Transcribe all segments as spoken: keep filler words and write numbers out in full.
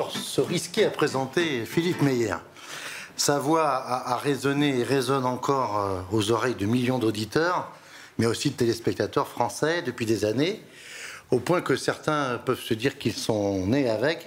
encore se risquer à présenter Philippe Meyer. Sa voix a, a résonné et résonne encore euh, aux oreilles de millions d'auditeurs, mais aussi de téléspectateurs français depuis des années, au point que certains peuvent se dire qu'ils sont nés avec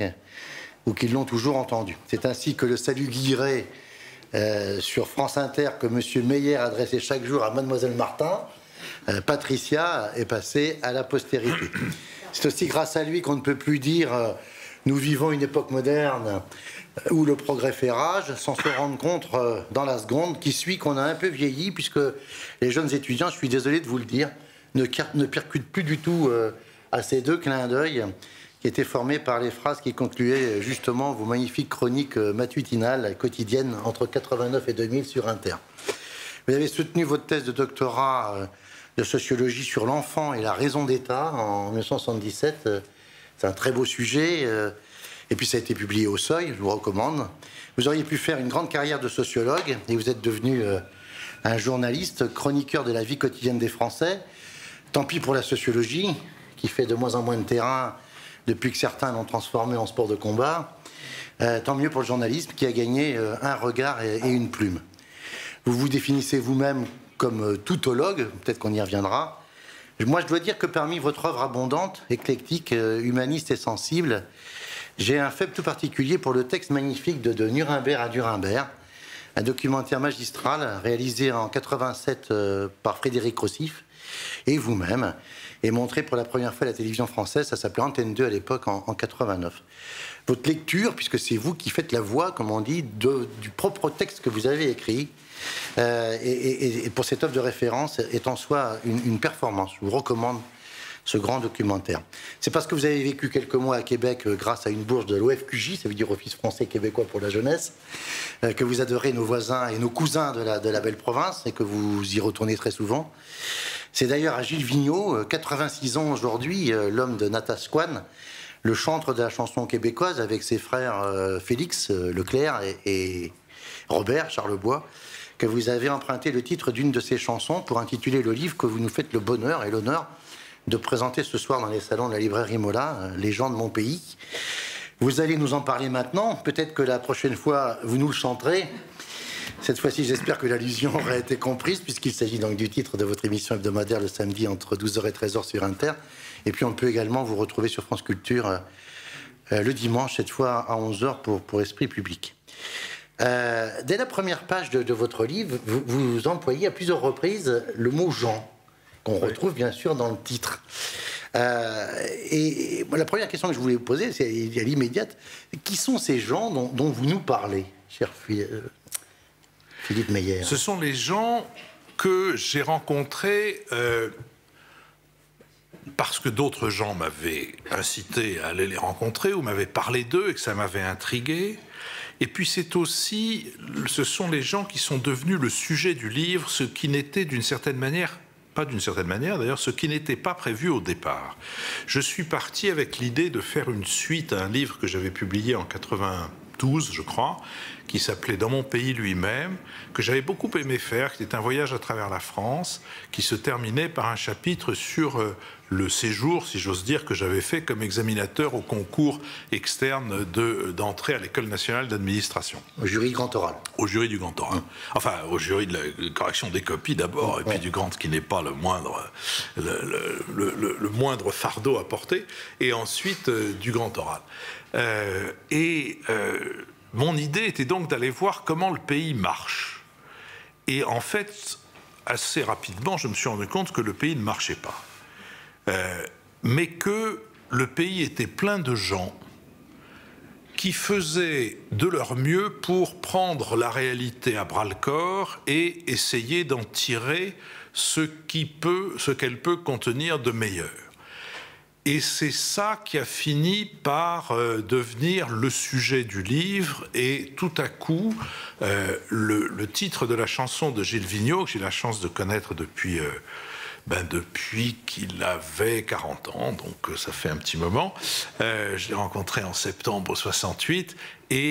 ou qu'ils l'ont toujours entendu. C'est ainsi que le salut guilleret euh, sur France Inter que M. Meyer adressait chaque jour à Mademoiselle Martin, euh, Patricia, est passé à la postérité. C'est aussi grâce à lui qu'on ne peut plus dire euh, « nous vivons une époque moderne » où le progrès fait rage, sans se rendre compte euh, dans la seconde qui suit qu'on a un peu vieilli, puisque les jeunes étudiants, je suis désolé de vous le dire, ne, ne percutent plus du tout euh, à ces deux clins d'œil qui étaient formés par les phrases qui concluaient justement vos magnifiques chroniques matutinales quotidiennes entre quatre-vingt-neuf et deux mille sur Inter. Vous avez soutenu votre thèse de doctorat euh, de sociologie sur l'enfant et la raison d'État en mille neuf cent soixante-dix-sept. Euh, c'est un très beau sujet. Euh, Et puis ça a été publié au Seuil, je vous recommande. Vous auriez pu faire une grande carrière de sociologue et vous êtes devenu euh, un journaliste, chroniqueur de la vie quotidienne des Français. Tant pis pour la sociologie, qui fait de moins en moins de terrain depuis que certains l'ont transformé en sport de combat. Euh, tant mieux pour le journalisme qui a gagné euh, un regard et, et une plume. Vous vous définissez vous-même comme euh, toutologue, peut-être qu'on y reviendra. Moi, je dois dire que parmi votre œuvre abondante, éclectique, euh, humaniste et sensible, j'ai un faible tout particulier pour le texte magnifique de, de Nuremberg à Nuremberg, un documentaire magistral réalisé en quatre-vingt-sept euh, par Frédéric Rossif et vous-même, et montré pour la première fois à la télévision française, ça s'appelait Antenne deux à l'époque, en, en quatre-vingt-neuf. Votre lecture, puisque c'est vous qui faites la voix, comme on dit, de, du propre texte que vous avez écrit, euh, et, et, et pour cette œuvre de référence, est en soi une, une performance. Je vous recommande ce grand documentaire. C'est parce que vous avez vécu quelques mois à Québec euh, grâce à une bourse de l'O F Q J, ça veut dire Office français québécois pour la jeunesse, euh, que vous adorez nos voisins et nos cousins de la, de la belle province et que vous y retournez très souvent. C'est d'ailleurs à Gilles Vigneault, euh, quatre-vingt-six ans aujourd'hui, euh, l'homme de Natasquan, le chantre de la chanson québécoise avec ses frères euh, Félix euh, Leclerc et, et Robert Charlebois, que vous avez emprunté le titre d'une de ses chansons pour intituler le livre que vous nous faites le bonheur et l'honneur de présenter ce soir dans les salons de la librairie Mola, Les gens de mon pays. Vous allez nous en parler maintenant. Peut-être que la prochaine fois, vous nous le chanterez. Cette fois-ci, j'espère que l'allusion aura été comprise, puisqu'il s'agit donc du titre de votre émission hebdomadaire le samedi entre douze heures et treize heures sur Inter. Et puis, on peut également vous retrouver sur France Culture euh, le dimanche, cette fois à onze heures pour, pour Esprit Public. Euh, dès la première page de, de votre livre, vous, vous employez à plusieurs reprises le mot « Jean ». Qu'on retrouve bien sûr dans le titre. Euh, et, et la première question que je voulais vous poser, c'est à l'immédiate, qui sont ces gens dont, dont vous nous parlez, cher Philippe Meyer? Ce sont les gens que j'ai rencontrés euh, parce que d'autres gens m'avaient incité à aller les rencontrer ou m'avaient parlé d'eux et que ça m'avait intrigué. Et puis c'est aussi, ce sont les gens qui sont devenus le sujet du livre, ce qui n'était d'une certaine manière pas d'une certaine manière, d'ailleurs, ce qui n'était pas prévu au départ. Je suis parti avec l'idée de faire une suite à un livre que j'avais publié en quatre-vingt-douze, je crois, qui s'appelait « Dans mon pays lui-même », que j'avais beaucoup aimé faire, qui était un voyage à travers la France, qui se terminait par un chapitre sur euh, le séjour, si j'ose dire, que j'avais fait comme examinateur au concours externe de, d'entrée à l'École nationale d'administration. Au jury du grand oral. Au jury du grand oral. Mmh. Enfin, au jury de la correction des copies d'abord, mmh. et puis ouais. du grand, qui n'est pas le moindre, le, le, le, le moindre fardeau à porter, et ensuite euh, du grand oral. Euh, et euh, mon idée était donc d'aller voir comment le pays marche. Et en fait, assez rapidement, je me suis rendu compte que le pays ne marchait pas. Euh, mais que le pays était plein de gens qui faisaient de leur mieux pour prendre la réalité à bras-le-corps et essayer d'en tirer ce qui peut, ce qu'elle peut contenir de meilleur. Et c'est ça qui a fini par euh, devenir le sujet du livre. Et tout à coup, euh, le, le titre de la chanson de Gilles Vigneault, que j'ai la chance de connaître depuis, euh, ben, depuis qu'il avait quarante ans, donc ça fait un petit moment. Euh, je l'ai rencontré en septembre soixante-huit. Et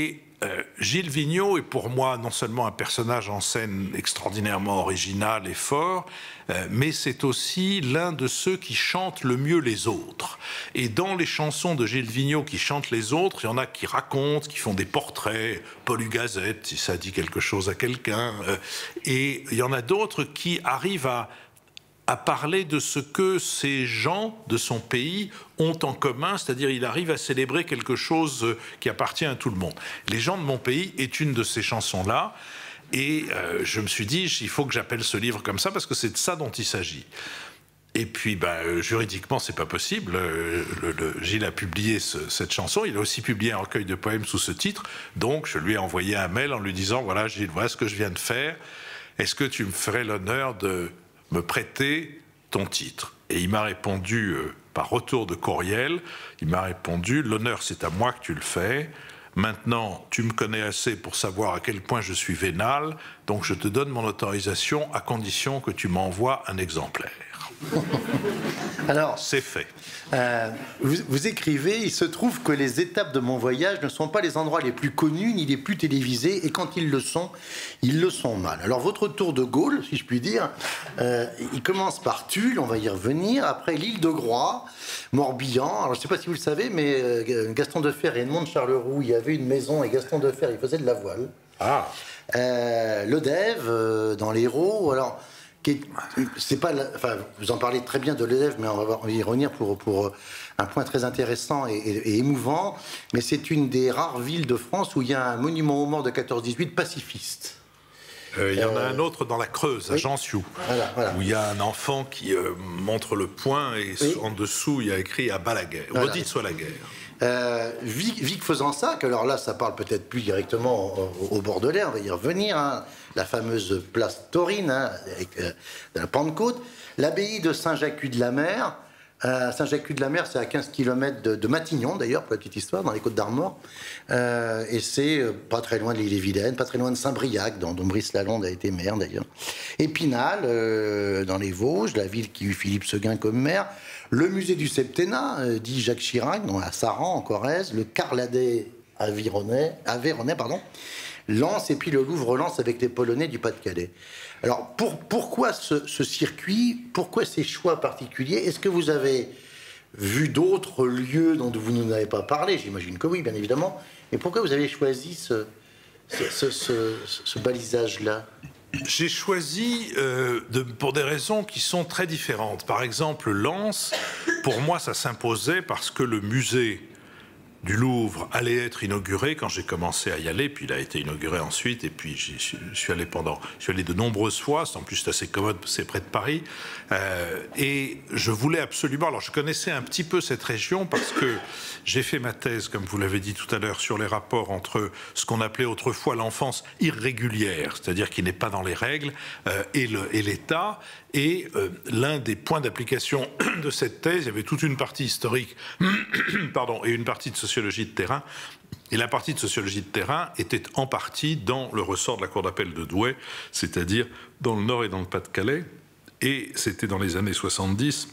Euh, Gilles Vigneault est pour moi non seulement un personnage en scène extraordinairement original et fort, euh, mais c'est aussi l'un de ceux qui chantent le mieux les autres. Et dans les chansons de Gilles Vigneault qui chantent les autres, il y en a qui racontent, qui font des portraits, Paul Hugazette, si ça dit quelque chose à quelqu'un, euh, et il y en a d'autres qui arrivent à à parler de ce que ces gens de son pays ont en commun, c'est-à-dire il arrive à célébrer quelque chose qui appartient à tout le monde. Les gens de mon pays est une de ces chansons-là, et euh, je me suis dit, il faut que j'appelle ce livre comme ça, parce que c'est de ça dont il s'agit. Et puis, ben, juridiquement, c'est pas possible. Le, le, Gilles a publié ce, cette chanson. Il a aussi publié un recueil de poèmes sous ce titre. Donc, je lui ai envoyé un mail en lui disant, voilà, Gilles, voilà ce que je viens de faire. Est-ce que tu me ferais l'honneur de me prêter ton titre? Et il m'a répondu euh, par retour de courriel, il m'a répondu, l'honneur c'est à moi que tu le fais, maintenant tu me connais assez pour savoir à quel point je suis vénal, donc je te donne mon autorisation à condition que tu m'envoies un exemplaire. Alors, c'est fait. Euh, vous, vous écrivez, il se trouve que les étapes de mon voyage ne sont pas les endroits les plus connus ni les plus télévisés, et quand ils le sont, ils le sont mal. Alors votre tour de Gaulle, si je puis dire, euh, il commence par Tulle, on va y revenir, après l'île de Groix, Morbihan. Alors je ne sais pas si vous le savez, mais euh, Gaston Defferre et Edmond de Charleroux, il y avait une maison, et Gaston Defferre, il faisait de la voile. Ah. Euh, Lodève, euh, dans l'Hérault, alors... C'est pas, enfin, vous en parlez très bien de l'élève, mais on va y revenir pour, pour un point très intéressant et, et, et émouvant. Mais c'est une des rares villes de France où il y a un monument aux morts de quatorze dix-huit pacifiste. Euh, il y en a euh, un autre dans la Creuse, à oui. Jansiou, voilà, voilà. où il y a un enfant qui euh, montre le poing et oui. en dessous il y a écrit « à bas la guerre voilà. », « maudite soit la guerre ». Euh, Vic, Vic Fezensac, alors là ça parle peut-être plus directement au, au Bordelais, on va y revenir, hein, la fameuse place taurine, hein, avec euh, la Pentecôte, l'abbaye de Saint-Jacques-de-la-Mer. Euh, Saint-Jacques-de-la-Mer, c'est à quinze kilomètres de, de Matignon, d'ailleurs, pour la petite histoire, dans les Côtes-d'Armor. Euh, et c'est euh, pas très loin de l'île-et-Vilaine, pas très loin de Saint-Briac, dont, dont Brice Lalonde a été maire, d'ailleurs. Épinal, euh, dans les Vosges, la ville qui eut Philippe Seguin comme maire. Le musée du Septennat, euh, dit Jacques Chirac, dans à Saran, en Corrèze. Le Carladet à Véronais, pardon. Lens, et puis le Louvre-Lens avec les Polonais du Pas-de-Calais. Alors, pour, pourquoi ce, ce circuit? Pourquoi ces choix particuliers? Est-ce que vous avez vu d'autres lieux dont vous ne nous avez pas parlé? J'imagine que oui, bien évidemment. Mais pourquoi vous avez choisi ce, ce, ce, ce, ce balisage-là? J'ai choisi euh, de, pour des raisons qui sont très différentes. Par exemple, Lens, pour moi, ça s'imposait parce que le musée du Louvre allait être inauguré quand j'ai commencé à y aller, puis il a été inauguré ensuite, et puis je suis allé pendant, je suis allé de nombreuses fois, en plus c'est assez commode, c'est près de Paris, euh, et je voulais absolument, alors je connaissais un petit peu cette région parce que j'ai fait ma thèse, comme vous l'avez dit tout à l'heure, sur les rapports entre ce qu'on appelait autrefois l'enfance irrégulière, c'est-à-dire qui n'est pas dans les règles, euh, et l'État, et euh, l'un des points d'application de cette thèse, il y avait toute une partie historique, pardon, et une partie de sociologie de terrain, et la partie de sociologie de terrain était en partie dans le ressort de la cour d'appel de Douai, c'est-à-dire dans le Nord et dans le Pas-de-Calais, et c'était dans les années soixante-dix.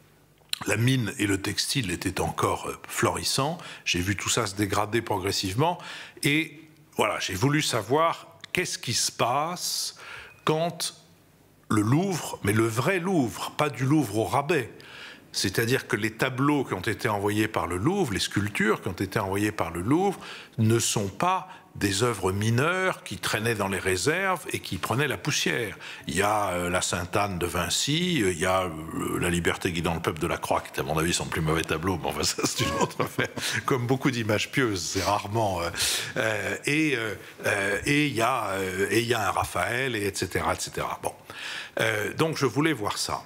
La mine et le textile étaient encore florissants, j'ai vu tout ça se dégrader progressivement, et voilà, j'ai voulu savoir qu'est-ce qui se passe quand le Louvre, mais le vrai Louvre, pas du Louvre au rabais, c'est-à-dire que les tableaux qui ont été envoyés par le Louvre, les sculptures qui ont été envoyées par le Louvre, ne sont pas des œuvres mineures qui traînaient dans les réserves et qui prenaient la poussière. Il y a euh, la Sainte-Anne de Vinci, il y a euh, la Liberté guidant le peuple de la Croix, qui est à mon avis son plus mauvais tableau, mais enfin ça c'est une autre affaire. Comme beaucoup d'images pieuses, c'est rarement... Euh, euh, et euh, euh, et il y a euh, et il y a un Raphaël, et etc. etc. Bon. Euh, donc je voulais voir ça.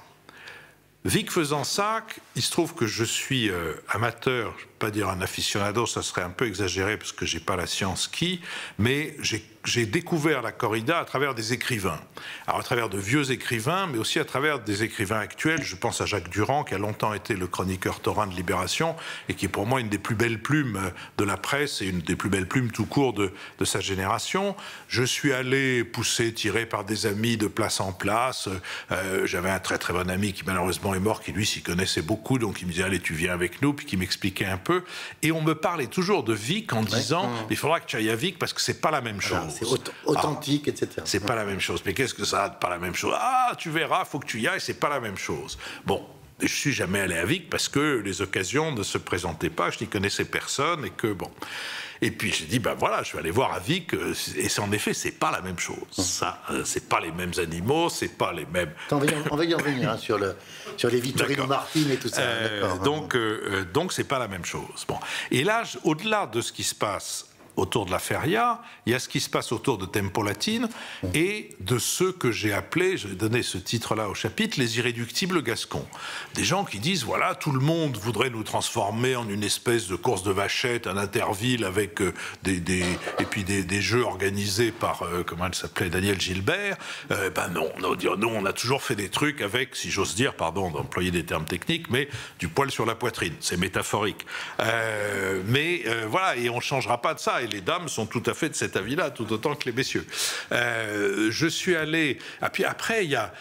Vic Fezensac, il se trouve que je suis euh, amateur, je ne vais pas dire un aficionado, ça serait un peu exagéré parce que je n'ai pas la science qui, mais j'ai découvert la corrida à travers des écrivains. Alors à travers de vieux écrivains, mais aussi à travers des écrivains actuels. Je pense à Jacques Durand, qui a longtemps été le chroniqueur taurin de Libération, et qui est pour moi une des plus belles plumes de la presse, et une des plus belles plumes tout court de, de sa génération. Je suis allé pousser, tiré par des amis de place en place. Euh, J'avais un très très bon ami qui malheureusement est mort, qui lui s'y connaissait beaucoup, donc il me disait allez tu viens avec nous, puis qui m'expliquait un peu. Et on me parlait toujours de Vic en disant ouais. il faudra que tu ailles à Vic parce que c'est pas la même chose. C'est authentique, ah, et cetera. C'est pas la même chose. Mais qu'est-ce que ça a de pas la même chose? Ah, tu verras, faut que tu y ailles, c'est pas la même chose. Bon, je suis jamais allé à Vic parce que les occasions ne se présentaient pas, je n'y connaissais personne et que bon. Et puis j'ai dit ben voilà, je vais aller voir à Vic et c'est en effet c'est pas la même chose. Ça, c'est pas les mêmes animaux, c'est pas les mêmes. On va y, on va y revenir hein, sur le sur les Vittorino Martine et tout ça. Euh, donc euh, donc c'est pas la même chose. Bon. Et là, au-delà de ce qui se passe autour de la feria, il y a ce qui se passe autour de Tempo Latine et de ceux que j'ai appelés, je vais donner ce titre-là au chapitre, les irréductibles gascons. Des gens qui disent, voilà, tout le monde voudrait nous transformer en une espèce de course de vachette, un interville avec euh, des, des, et puis des, des jeux organisés par, euh, comment elle s'appelait, Daniel Gilbert. Euh, ben non, on, nous, on a toujours fait des trucs avec, si j'ose dire, pardon d'employer des termes techniques, mais du poil sur la poitrine, c'est métaphorique. Euh, mais euh, voilà, et on ne changera pas de ça. Et les dames sont tout à fait de cet avis-là, tout autant que les messieurs. Euh, je suis allé... Et puis après, il y a...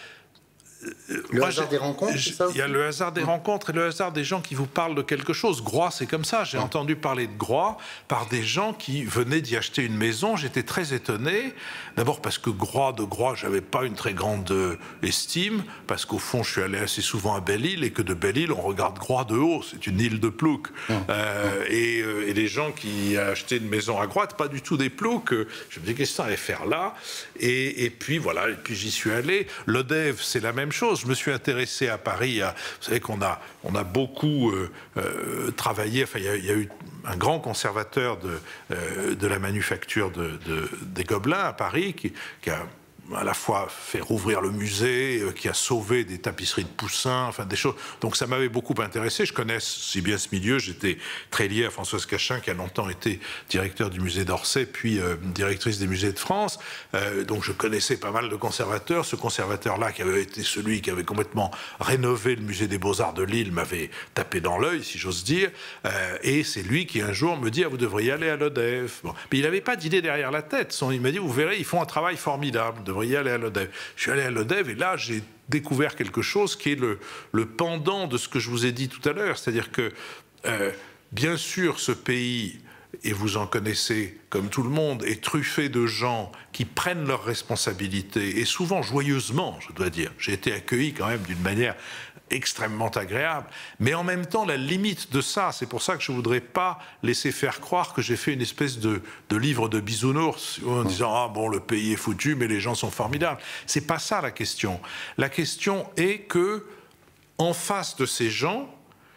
Le Moi, hasard des rencontres, c'est ça aussi ? Il y a le hasard des rencontres et le hasard des gens qui vous parlent de quelque chose. Groix, c'est comme ça. J'ai ouais. entendu parler de Groix par des gens qui venaient d'y acheter une maison. J'étais très étonné. D'abord parce que Groix, de Groix, j'avais pas une très grande euh, estime, parce qu'au fond, je suis allé assez souvent à Belle-Île et que de Belle-Île, on regarde Groix de haut. C'est une île de ploucs. Ouais. Euh, ouais. Et, euh, et les gens qui achetaient une maison à Groix, pas du tout des ploucs. Je me dis, qu'est-ce que ça allait faire là ? et, et puis voilà, et puis j'y suis allé. L'Odève, c'est la même chose. Je me suis intéressé à Paris. À, vous savez qu'on a, on a beaucoup euh, euh, travaillé. Enfin, il y, y a eu un grand conservateur de, euh, de la manufacture de, de, des Gobelins à Paris qui, qui a à la fois fait rouvrir le musée, euh, qui a sauvé des tapisseries de Poussin, enfin des choses. Donc ça m'avait beaucoup intéressé. Je connais si bien ce milieu. J'étais très lié à Françoise Cachin, qui a longtemps été directeur du musée d'Orsay, puis euh, directrice des musées de France. Euh, donc je connaissais pas mal de conservateurs. Ce conservateur-là, qui avait été celui qui avait complètement rénové le musée des Beaux-Arts de Lille, m'avait tapé dans l'œil, si j'ose dire. Euh, et c'est lui qui un jour me dit ah, vous devriez aller à l'Odève. Bon. Mais il n'avait pas d'idée derrière la tête. Son, il m'a dit vous verrez, ils font un travail formidable. De y aller à l'Odève. Je suis allé à l'Odève et là j'ai découvert quelque chose qui est le, le pendant de ce que je vous ai dit tout à l'heure, c'est-à-dire que euh, bien sûr ce pays, et vous en connaissez comme tout le monde, est truffé de gens qui prennent leurs responsabilités et souvent joyeusement, je dois dire. J'ai été accueilli quand même d'une manière extrêmement agréable, mais en même temps la limite de ça, c'est pour ça que je ne voudrais pas laisser faire croire que j'ai fait une espèce de, de livre de bisounours en disant ah bon le pays est foutu mais les gens sont formidables. C'est pas ça la question. La question est que en face de ces gens,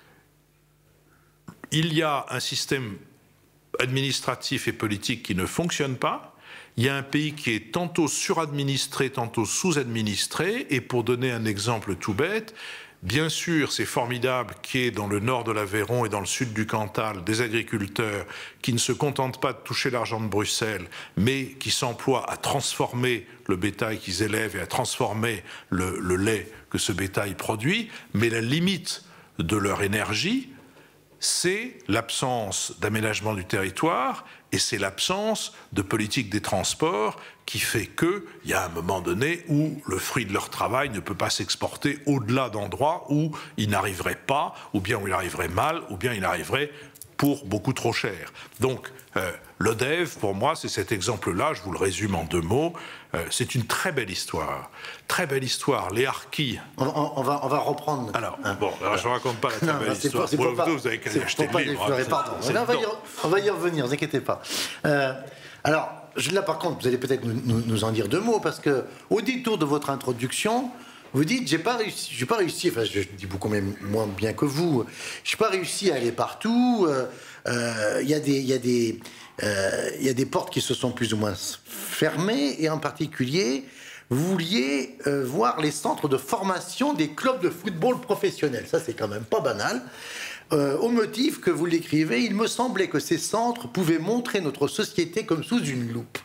il y a un système administratif et politique qui ne fonctionne pas. Il y a un pays qui est tantôt suradministré, tantôt sous-administré, et pour donner un exemple tout bête, bien sûr, c'est formidable qu'il y ait dans le nord de l'Aveyron et dans le sud du Cantal des agriculteurs qui ne se contentent pas de toucher l'argent de Bruxelles, mais qui s'emploient à transformer le bétail qu'ils élèvent et à transformer le, le lait que ce bétail produit. Mais la limite de leur énergie, c'est l'absence d'aménagement du territoire et c'est l'absence de politique des transports qui fait qu'il y a un moment donné où le fruit de leur travail ne peut pas s'exporter au-delà d'endroits où il n'arriverait pas, ou bien où il arriverait mal, ou bien il arriverait pour beaucoup trop cher. Donc, euh, l'Odève, pour moi, c'est cet exemple-là, je vous le résume en deux mots, euh, c'est une très belle histoire. Très belle histoire, les harkis. On, on, on, va, on va reprendre. Alors, hein, bon, alors je ne raconte pas la très non, belle histoire. C'est pour, pour vous avez qu'à acheter le livre. Hein, pardon. Non, on, va y, on va y revenir, ne vous inquiétez pas. Euh, alors, là, par contre, vous allez peut-être nous, nous, nous en dire deux mots, parce qu'au détour de votre introduction, vous dites, j'ai pas réussi, j'ai pas réussi, enfin je dis beaucoup même moins bien que vous, j'ai pas réussi à aller partout, il euh, euh, y a des, il y a des, il euh, y a des portes qui se sont plus ou moins fermées, et en particulier, vous vouliez euh, voir les centres de formation des clubs de football professionnels, ça c'est quand même pas banal, euh, au motif que vous l'écrivez, il me semblait que ces centres pouvaient montrer notre société comme sous une loupe.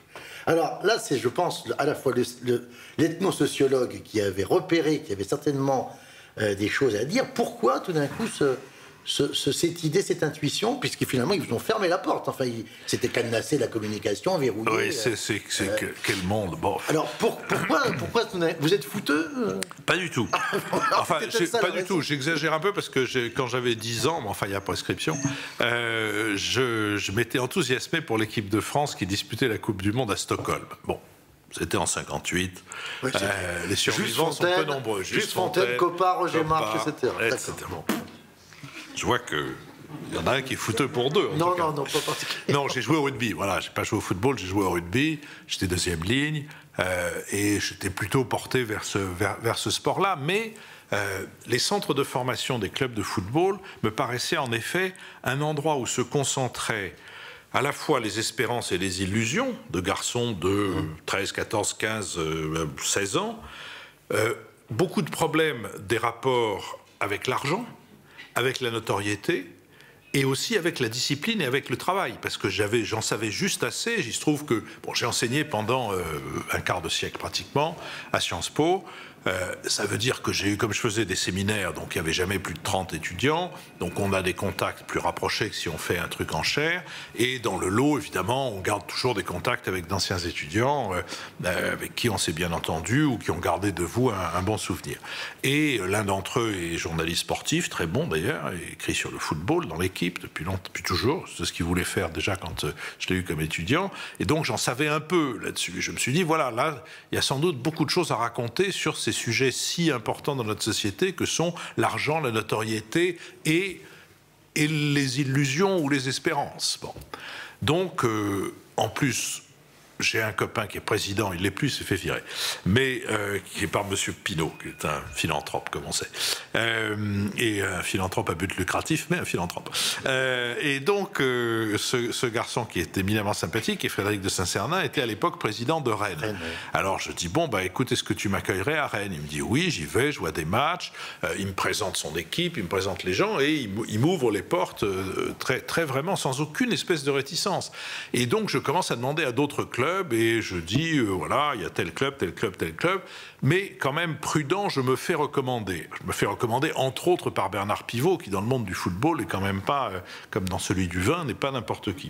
Alors là, c'est, je pense, à la fois le, le, l'ethnosociologue qui avait repéré, qui avait certainement euh, des choses à dire. Pourquoi tout d'un coup ce, ce, ce, cette idée, cette intuition, puisque finalement ils vous ont fermé la porte. Enfin, il, c'était cadenassé la communication, verrouillé. Oui, c'est, c'est, c'est euh, quel monde. Bon. Alors pour, pourquoi, pourquoi vous êtes fouteux? Pas du tout. Enfin, j'ai, pas du tout. J'exagère un peu parce que j'ai, quand j'avais dix ans, mais enfin il y a prescription, euh, je, je m'étais enthousiasmé pour l'équipe de France qui disputait la Coupe du Monde à Stockholm. Bon. C'était en cinquante-huit. Oui, euh, les survivants sont peu nombreux. Juste Fontaine, Fontaine Coppa, Roger Marc, et cetera. et cetera. Bon. Je vois qu'il y en a un qui est fouteux pour deux. Non, non, non, pas particulièrement. Non, j'ai joué au rugby. Voilà, j'ai pas joué au football, j'ai joué au rugby. J'étais deuxième ligne euh, et j'étais plutôt porté vers ce, vers, vers ce sport-là. Mais euh, les centres de formation des clubs de football me paraissaient en effet un endroit où se concentraient à la fois les espérances et les illusions de garçons de treize, quatorze, quinze, seize ans, euh, beaucoup de problèmes des rapports avec l'argent, avec la notoriété, et aussi avec la discipline et avec le travail, parce que j'avais, j'en savais juste assez. Il se trouve que bon, j'ai enseigné pendant euh, un quart de siècle pratiquement à Sciences Po. Euh, ça veut dire que j'ai eu, comme je faisais des séminaires, donc il n'y avait jamais plus de trente étudiants, donc on a des contacts plus rapprochés que si on fait un truc en chair, et dans le lot, évidemment, on garde toujours des contacts avec d'anciens étudiants, euh, euh, avec qui on s'est bien entendu, ou qui ont gardé de vous un, un bon souvenir. Et l'un d'entre eux est journaliste sportif, très bon d'ailleurs, il écrit sur le football dans l'équipe depuis, longtemps, depuis toujours, c'est ce qu'il voulait faire déjà quand euh, je l'ai eu comme étudiant, et donc j'en savais un peu là-dessus. Je me suis dit, voilà, là, il y a sans doute beaucoup de choses à raconter sur ces sujets si importants dans notre société que sont l'argent, la notoriété et, et les illusions ou les espérances. Bon. Donc, euh, en plus, j'ai un copain qui est président, il l'est plus, il s'est fait virer, mais euh, qui est par Monsieur Pinault, qui est un philanthrope, comme on sait, euh, et un philanthrope à but lucratif, mais un philanthrope. Euh, et donc, euh, ce, ce garçon qui est éminemment sympathique, et Frédéric de Saint-Cernin, était à l'époque président de Rennes. Rennes oui. Alors je dis, bon, bah écoute, est-ce que tu m'accueillerais à Rennes? Il me dit, oui, j'y vais, je vois des matchs, euh, il me présente son équipe, il me présente les gens, et il, il m'ouvre les portes euh, très, très vraiment, sans aucune espèce de réticence. Et donc, je commence à demander à d'autres clubs, et je dis, euh, voilà, il y a tel club, tel club, tel club, mais quand même prudent, je me fais recommander. Je me fais recommander, entre autres, par Bernard Pivot, qui dans le monde du football est quand même pas, euh, comme dans celui du vin, n'est pas n'importe qui.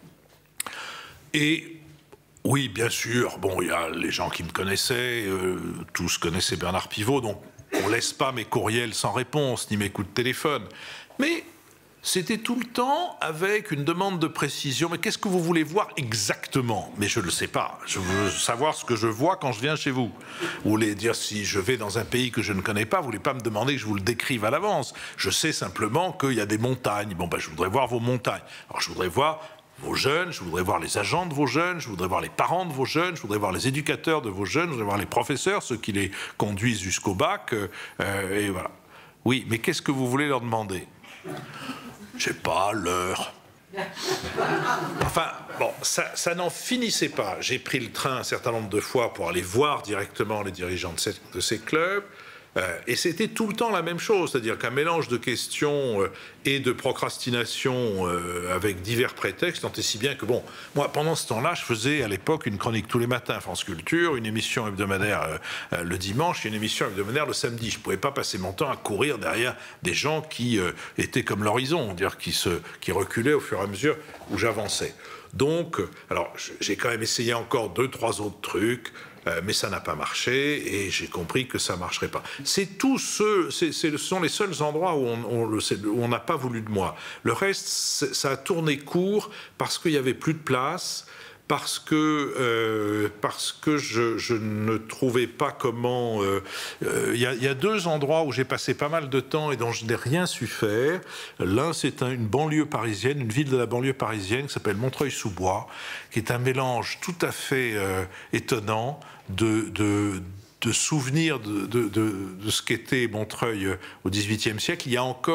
Et oui, bien sûr, bon, il y a les gens qui me connaissaient, euh, tous connaissaient Bernard Pivot, donc on laisse pas mes courriels sans réponse, ni mes coups de téléphone. Mais c'était tout le temps avec une demande de précision. Mais qu'est-ce que vous voulez voir exactement? Mais je ne le sais pas. Je veux savoir ce que je vois quand je viens chez vous. Vous voulez dire, si je vais dans un pays que je ne connais pas, vous ne voulez pas me demander que je vous le décrive à l'avance. Je sais simplement qu'il y a des montagnes. Bon, ben, je voudrais voir vos montagnes. Alors, je voudrais voir vos jeunes, je voudrais voir les agents de vos jeunes, je voudrais voir les parents de vos jeunes, je voudrais voir les éducateurs de vos jeunes, je voudrais voir les professeurs, ceux qui les conduisent jusqu'au bac. Euh, et voilà. Oui, mais qu'est-ce que vous voulez leur demander? Je sais pas, l'heure. Enfin, bon, ça, ça n'en finissait pas. J'ai pris le train un certain nombre de fois pour aller voir directement les dirigeants de ces, de ces clubs. Euh, et c'était tout le temps la même chose, c'est-à-dire qu'un mélange de questions euh, et de procrastination euh, avec divers prétextes, tant et si bien que, bon, moi, pendant ce temps-là, je faisais à l'époque une chronique tous les matins à France Culture, une émission hebdomadaire euh, euh, le dimanche et une émission hebdomadaire le samedi. Je ne pouvais pas passer mon temps à courir derrière des gens qui euh, étaient comme l'horizon, c'est-à-dire qui, se, qui reculaient au fur et à mesure où j'avançais. Donc, alors, j'ai quand même essayé encore deux, trois autres trucs, Euh, mais ça n'a pas marché et j'ai compris que ça ne marcherait pas. C'est tous ceux, c'est, c'est, ce sont les seuls endroits où on n'a pas voulu de moi. Le reste, ça a tourné court parce qu'il n'y avait plus de place, parce que, euh, parce que je, je ne trouvais pas comment... Il euh, euh, y, y a deux endroits où j'ai passé pas mal de temps et dont je n'ai rien su faire. L'un, c'est un, une banlieue parisienne, une ville de la banlieue parisienne qui s'appelle Montreuil-sous-Bois, qui est un mélange tout à fait euh, étonnant de... de de souvenirs de, de, de, de ce qu'était Montreuil au dix-huitième siècle. Il y a encore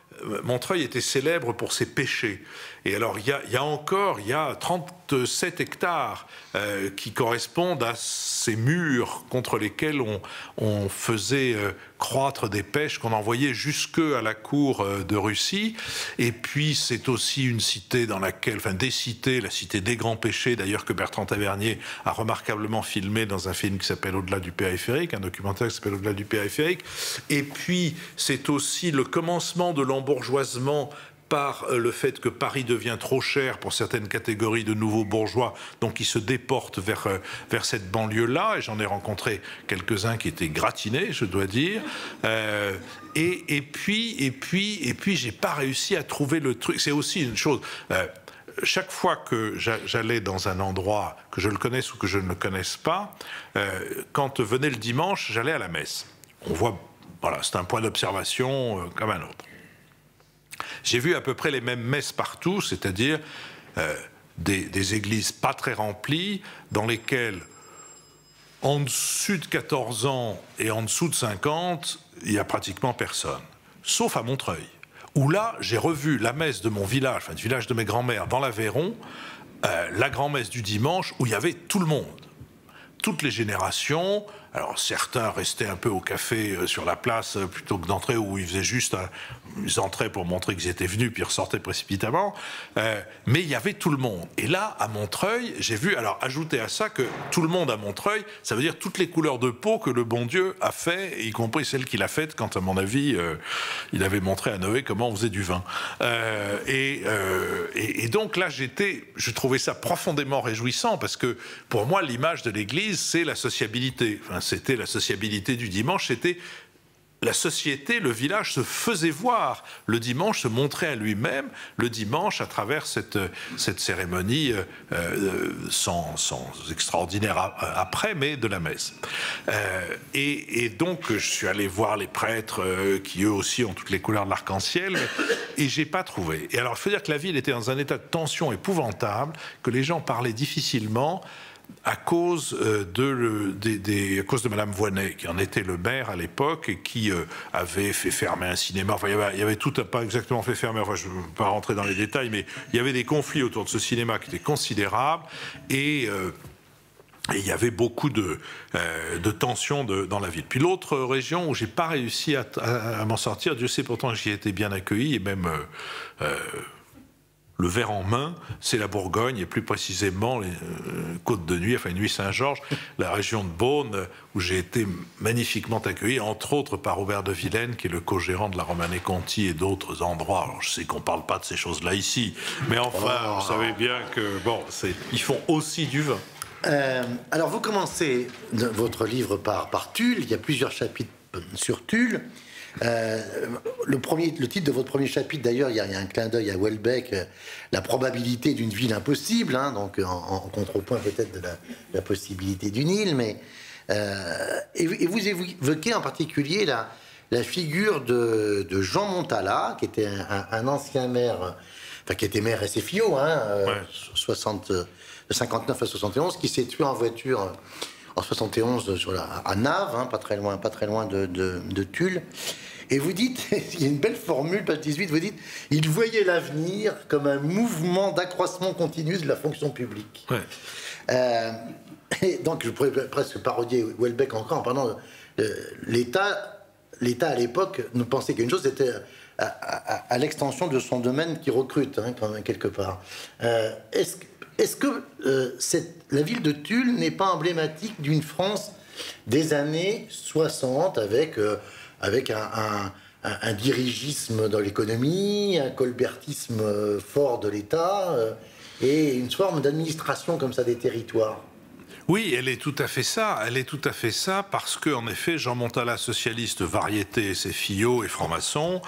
Montreuil était célèbre pour ses pêchers. Et alors, il y a, il y a encore, il y a trente-sept hectares euh, qui correspondent à ces murs contre lesquels on, on faisait euh, croître des pêches qu'on envoyait jusque à la cour euh, de Russie. Et puis, c'est aussi une cité dans laquelle, enfin, des cités, la cité des grands pêchés, d'ailleurs, que Bertrand Tavernier a remarquablement filmé dans un film qui s'appelle Au-delà du périphérique, un documentaire qui s'appelle Au-delà du périphérique. Et puis, c'est aussi le commencement de l'embourgeoisement par le fait que Paris devient trop cher pour certaines catégories de nouveaux bourgeois, donc ils se déportent vers, vers cette banlieue-là, et j'en ai rencontré quelques-uns qui étaient gratinés, je dois dire, euh, et, et puis, et puis, et puis j'ai pas réussi à trouver le truc, c'est aussi une chose... Euh, chaque fois que j'allais dans un endroit, que je le connaisse ou que je ne le connaisse pas, euh, quand venait le dimanche, j'allais à la messe. On voit, voilà, c'est un point d'observation euh, comme un autre. J'ai vu à peu près les mêmes messes partout, c'est-à-dire euh, des, des églises pas très remplies, dans lesquelles, en dessous de quatorze ans et en dessous de cinquante, il n'y a pratiquement personne, sauf à Montreuil, où là, j'ai revu la messe de mon village, enfin du village de mes grands-mères, dans l'Aveyron, euh, la grand-messe du dimanche, où il y avait tout le monde, toutes les générations. Alors certains restaient un peu au café euh, sur la place euh, plutôt que d'entrer, où ils faisaient juste, un, ils entraient pour montrer qu'ils étaient venus puis ils ressortaient précipitamment. Euh, mais il y avait tout le monde. Et là, à Montreuil, j'ai vu, alors ajouter à ça que tout le monde à Montreuil, ça veut dire toutes les couleurs de peau que le bon Dieu a fait, y compris celles qu'il a faites quand, à mon avis, euh, il avait montré à Noé comment on faisait du vin. Euh, et, euh, et, et donc là, j'étais, je trouvais ça profondément réjouissant parce que pour moi, l'image de l'Église, c'est la sociabilité. Enfin, c'était la sociabilité du dimanche, c'était la société, le village se faisait voir le dimanche, se montrait à lui-même le dimanche à travers cette, cette cérémonie euh, sans, sans extraordinaire après, mais de la messe. Euh, et, et donc je suis allé voir les prêtres euh, qui eux aussi ont toutes les couleurs de l'arc-en-ciel, et j'ai pas trouvé. Et alors il faut dire que la ville était dans un état de tension épouvantable, que les gens parlaient difficilement, à cause de, des, des, à cause de Madame Voynet, qui en était le maire à l'époque et qui euh, avait fait fermer un cinéma. Enfin, il y avait, il y avait tout, pas exactement fait fermer, enfin, je ne veux pas rentrer dans les détails, mais il y avait des conflits autour de ce cinéma qui étaient considérables, et, euh, et il y avait beaucoup de, euh, de tensions de, dans la ville. Puis l'autre région où j'ai pas réussi à, à, à m'en sortir, Dieu sait pourtant que j'y ai été bien accueilli, et même... Euh, euh, le verre en main, c'est la Bourgogne, et plus précisément les euh, Côtes de Nuit, enfin Nuit-Saint-Georges, la région de Beaune, où j'ai été magnifiquement accueilli, entre autres par Robert de Villene, qui est le co-gérant de la Romanée Conti et d'autres endroits. Alors je sais qu'on ne parle pas de ces choses-là ici, mais enfin, oh. Vous savez bien que, bon, ils font aussi du vin. Euh, alors vous commencez votre livre par, par Tulle, il y a plusieurs chapitres sur Tulle. Euh, le, premier, le titre de votre premier chapitre, d'ailleurs, il y a, il y a un clin d'œil à Houellebecq, euh, la probabilité d'une ville impossible, hein, donc en, en contrepoint peut-être de la, la possibilité d'une île, mais euh, et, et vous évoquez en particulier la, la figure de, de Jean Montala, qui était un, un, un ancien maire, enfin qui était maire S F I O, hein, euh, ouais. soixante, de cinquante-neuf à soixante et onze, qui s'est tué en voiture en soixante et onze sur la, à Naves, hein, pas très loin, pas très loin de, de, de Tulle. Et vous dites, il y a une belle formule, page dix-huit, vous dites, il voyait l'avenir comme un mouvement d'accroissement continu de la fonction publique. Ouais. Euh, et donc, je pourrais presque parodier Houellebecq encore en parlant de euh, l'État. L'État, à l'époque, ne pensait qu'une chose, c'était à, à, à l'extension de son domaine qui recrute, hein, quand même, quelque part. Euh, est-ce, est-ce que euh, cette, la ville de Tulle n'est pas emblématique d'une France des années soixante, avec... Euh, avec un, un, un, un dirigisme dans l'économie, un colbertisme fort de l'État euh, et une forme d'administration comme ça des territoires? Oui, elle est tout à fait ça. Elle est tout à fait ça parce que, en effet, Jean Montala, socialiste, variété, S F I O et franc-maçon,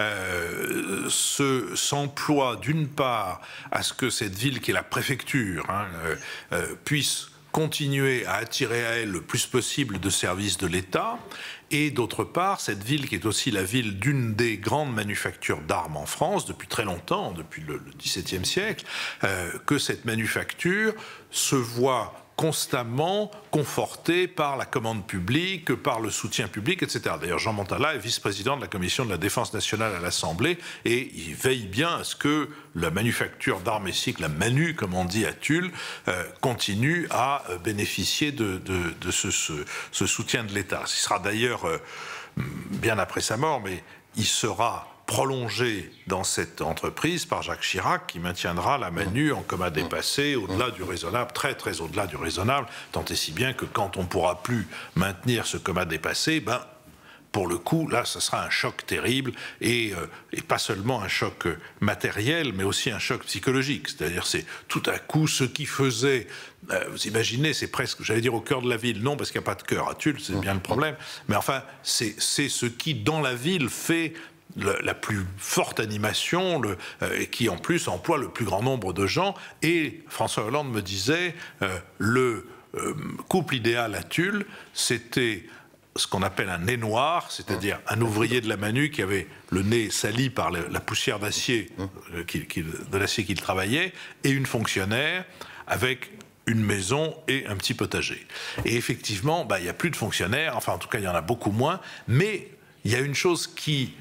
euh, se, s'emploie d'une part à ce que cette ville, qui est la préfecture, hein, euh, euh, puisse continuer à attirer à elle le plus possible de services de l'État, et d'autre part, cette ville qui est aussi la ville d'une des grandes manufactures d'armes en France, depuis très longtemps, depuis le, le dix-septième siècle, euh, que cette manufacture se voit constamment conforté par la commande publique, par le soutien public, et cetera. D'ailleurs, Jean Montala est vice-président de la Commission de la Défense nationale à l'Assemblée et il veille bien à ce que la manufacture d'armes et cycles, la Manu, comme on dit à Tulle, euh, continue à bénéficier de, de, de ce, ce, ce soutien de l'État. Ce sera d'ailleurs, euh, bien après sa mort, mais il sera prolongé dans cette entreprise par Jacques Chirac, qui maintiendra la Manu en coma dépassé, au-delà du raisonnable, très très au-delà du raisonnable, tant et si bien que quand on ne pourra plus maintenir ce coma dépassé, ben, pour le coup, là, ce sera un choc terrible, et, euh, et pas seulement un choc matériel, mais aussi un choc psychologique. C'est-à-dire, c'est tout à coup ce qui faisait... Euh, vous imaginez, c'est presque, j'allais dire au cœur de la ville, non, parce qu'il n'y a pas de cœur à Tulle, c'est bien le problème, mais enfin, c'est ce qui, dans la ville, fait... Le, la plus forte animation, le, euh, qui en plus emploie le plus grand nombre de gens. Et François Hollande me disait, euh, le euh, couple idéal à Tulle, c'était ce qu'on appelle un nez noir, c'est-à-dire un ouvrier de la Manu qui avait le nez sali par le, la poussière d'acier, euh, qui, qui, de l'acier qu'il travaillait, et une fonctionnaire avec une maison et un petit potager. Et effectivement, bah, il n'y a plus de fonctionnaires, enfin en tout cas il y en a beaucoup moins, mais il y a une chose qui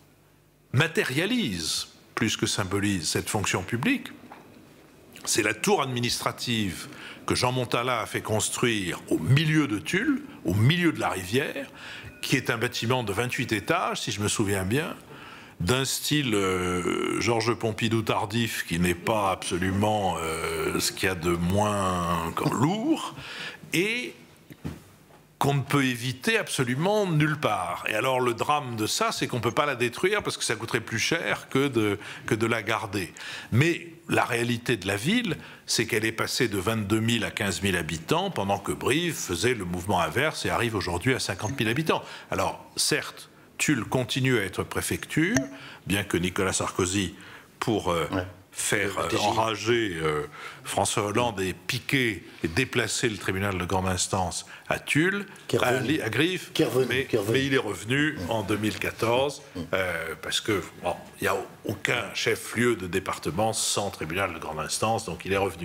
matérialise, plus que symbolise, cette fonction publique, c'est la tour administrative que Jean Montala a fait construire au milieu de Tulle, au milieu de la rivière, qui est un bâtiment de vingt-huit étages, si je me souviens bien, d'un style euh, Georges Pompidou tardif, qui n'est pas absolument euh, ce qu'il y a de moins lourd, et qu'on ne peut éviter absolument nulle part. Et alors le drame de ça, c'est qu'on ne peut pas la détruire parce que ça coûterait plus cher que de, que de la garder. Mais la réalité de la ville, c'est qu'elle est passée de vingt-deux mille à quinze mille habitants, pendant que Brive faisait le mouvement inverse et arrive aujourd'hui à cinquante mille habitants. Alors certes, Tulle continue à être préfecture, bien que Nicolas Sarkozy, pour... Euh, ouais. faire euh, enrager euh, François Hollande et piquer et déplacer le tribunal de grande instance à Tulle, à, à Grive, mais, mais il est revenu mmh. en deux mille quatorze, mmh. euh, parce que bon, il n'y a aucun chef-lieu de département sans tribunal de grande instance, donc il est revenu.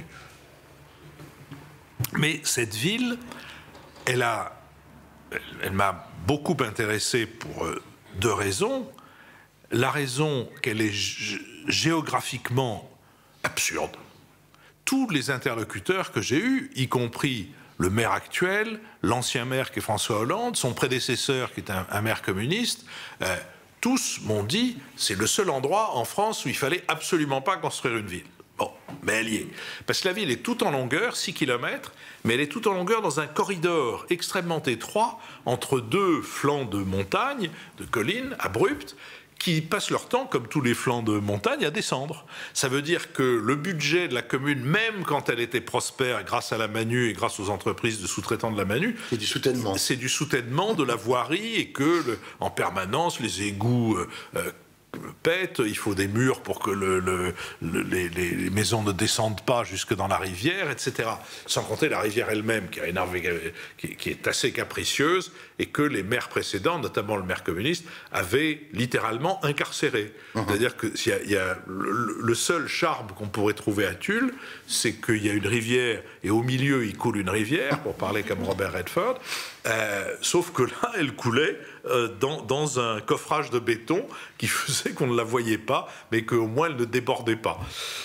Mais cette ville, elle a, elle, elle m'a beaucoup intéressé pour euh, deux raisons. La raison qu'elle est géographiquement absurde. Tous les interlocuteurs que j'ai eus, y compris le maire actuel, l'ancien maire qui est François Hollande, son prédécesseur qui est un, un maire communiste, euh, tous m'ont dit c'est le seul endroit en France où il fallait absolument pas construire une ville. Bon, mais elle y est. Parce que la ville est toute en longueur, six kilomètres, mais elle est toute en longueur dans un corridor extrêmement étroit entre deux flancs de montagnes, de collines abruptes, qui passent leur temps, comme tous les flancs de montagne, à descendre. Ça veut dire que le budget de la commune, même quand elle était prospère grâce à la Manu et grâce aux entreprises de sous-traitants de la Manu, c'est du soutènement. C'est du soutènement de la voirie et que, le, en permanence, les égouts euh, euh, pètent, il faut des murs pour que le, le, le, les, les maisons ne descendent pas jusque dans la rivière, et cetera. Sans compter la rivière elle-même, qui, qui, qui est assez capricieuse, et que les maires précédents, notamment le maire communiste, avaient littéralement incarcéré. Mmh. C'est-à-dire que y a, y a le, le seul charme qu'on pourrait trouver à Tulle, c'est qu'il y a une rivière, et au milieu, il coule une rivière, pour parler comme Robert Redford, euh, sauf que là, elle coulait euh, dans, dans un coffrage de béton qui faisait qu'on ne la voyait pas, mais qu'au moins elle ne débordait pas.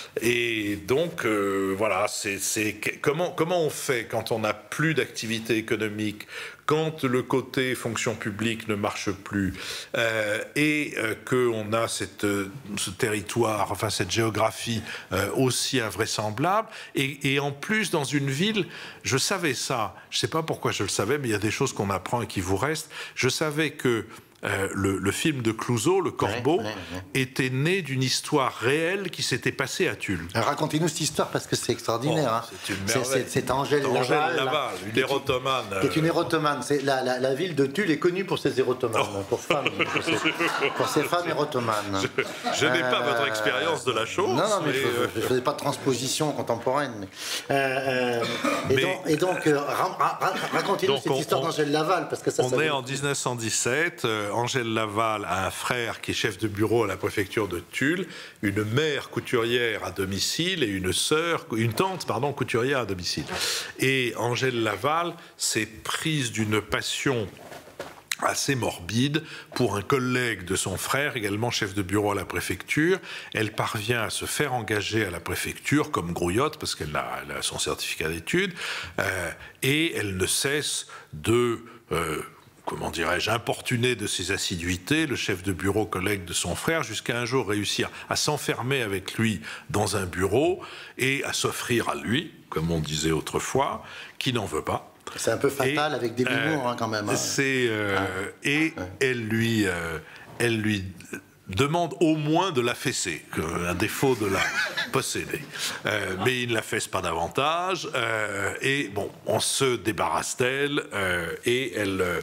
Et donc, euh, voilà, c'est, c'est, comment, comment on fait quand on n'a plus d'activité économique, quand le côté fonction publique ne marche plus, euh, et euh, qu'on a cette, ce territoire, enfin cette géographie euh, aussi invraisemblable, et, et en plus dans une ville, je savais ça, je ne sais pas pourquoi je le savais, mais il y a des choses qu'on apprend et qui vous restent, je savais que Euh, le, le film de Clouzot, Le Corbeau, ouais, ouais, ouais. était né d'une histoire réelle qui s'était passée à Tulle. Racontez-nous cette histoire parce que c'est extraordinaire. Oh, c'est une merveille. C'est Angèle Laval, Laval une érotomane. Qui est une érotomane. La, la, la ville de Tulle est connue pour ses érotomanes, oh. pour, femmes, pour, ses, pour ses femmes érotomanes. Je, je n'ai euh, pas votre expérience de la chose. Non, non, mais, mais je ne faisais pas de transposition contemporaine. Mais, euh, et, mais, donc, et donc, euh, ra, ra, racontez-nous cette on, histoire d'Angèle Laval parce que ça. On ça est en dix-neuf cent dix-sept. Euh, Angèle Laval a un frère qui est chef de bureau à la préfecture de Tulle, une mère couturière à domicile et une sœur, une tante, pardon, couturière à domicile. Et Angèle Laval s'est prise d'une passion assez morbide pour un collègue de son frère, également chef de bureau à la préfecture. Elle parvient à se faire engager à la préfecture comme grouillotte, parce qu'elle a, elle a son certificat d'études, euh, et elle ne cesse de... Euh, comment dirais-je, importuné de ses assiduités, le chef de bureau collègue de son frère, jusqu'à un jour réussir à s'enfermer avec lui dans un bureau et à s'offrir à lui, comme on disait autrefois, qui n'en veut pas. C'est un peu fatal et, avec des humours, euh, hein, quand même. Hein. C'est, euh, ah. Et ouais. elle, lui, euh, elle lui demande au moins de la fesser, un défaut de la posséder. Euh, mais il ne la fesse pas davantage, euh, et bon, on se débarrasse d'elle, euh, et elle... Euh,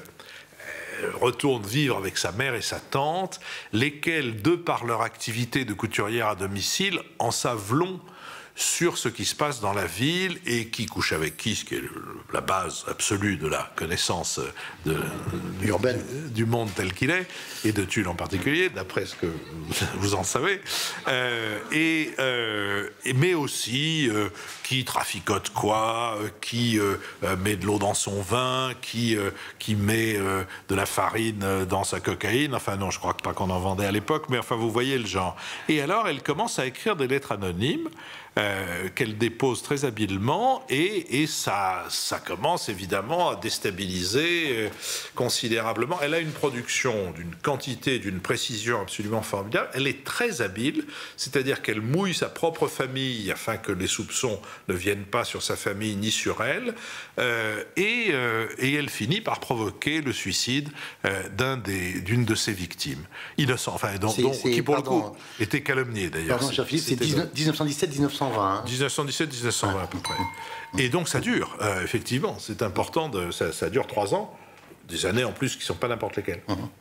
retourne vivre avec sa mère et sa tante, lesquelles, de par leur activité de couturière à domicile, en savent long sur ce qui se passe dans la ville et qui couche avec qui, ce qui est la base absolue de la connaissance de, urbaine du monde tel qu'il est, et de Tulle en particulier, d'après ce que vous en savez, euh, et, euh, mais aussi euh, qui traficote quoi, euh, qui euh, met de l'eau dans son vin, qui, euh, qui met euh, de la farine dans sa cocaïne, enfin non, je crois pas qu'on en vendait à l'époque, mais enfin vous voyez le genre. Et alors elle commence à écrire des lettres anonymes, Euh, qu'elle dépose très habilement, et, et ça, ça commence évidemment à déstabiliser euh, considérablement. Elle a une production d'une quantité, d'une précision absolument formidable. Elle est très habile, c'est-à-dire qu'elle mouille sa propre famille afin que les soupçons ne viennent pas sur sa famille ni sur elle, euh, et, euh, et elle finit par provoquer le suicide euh, d'un des, d'une de ses victimes. Innocent, enfin, dont, dont, qui pour pardon, le coup était calomnié d'ailleurs. Pardon, cher Philippe, c'est dix-neuf cent dix-sept dix-neuf cent vingt. dix-neuf cent dix-sept dix-neuf cent vingt à peu près. Et donc ça dure, euh, effectivement, c'est important, de, ça, ça dure trois ans, des années en plus qui ne sont pas n'importe lesquelles. Uh-huh.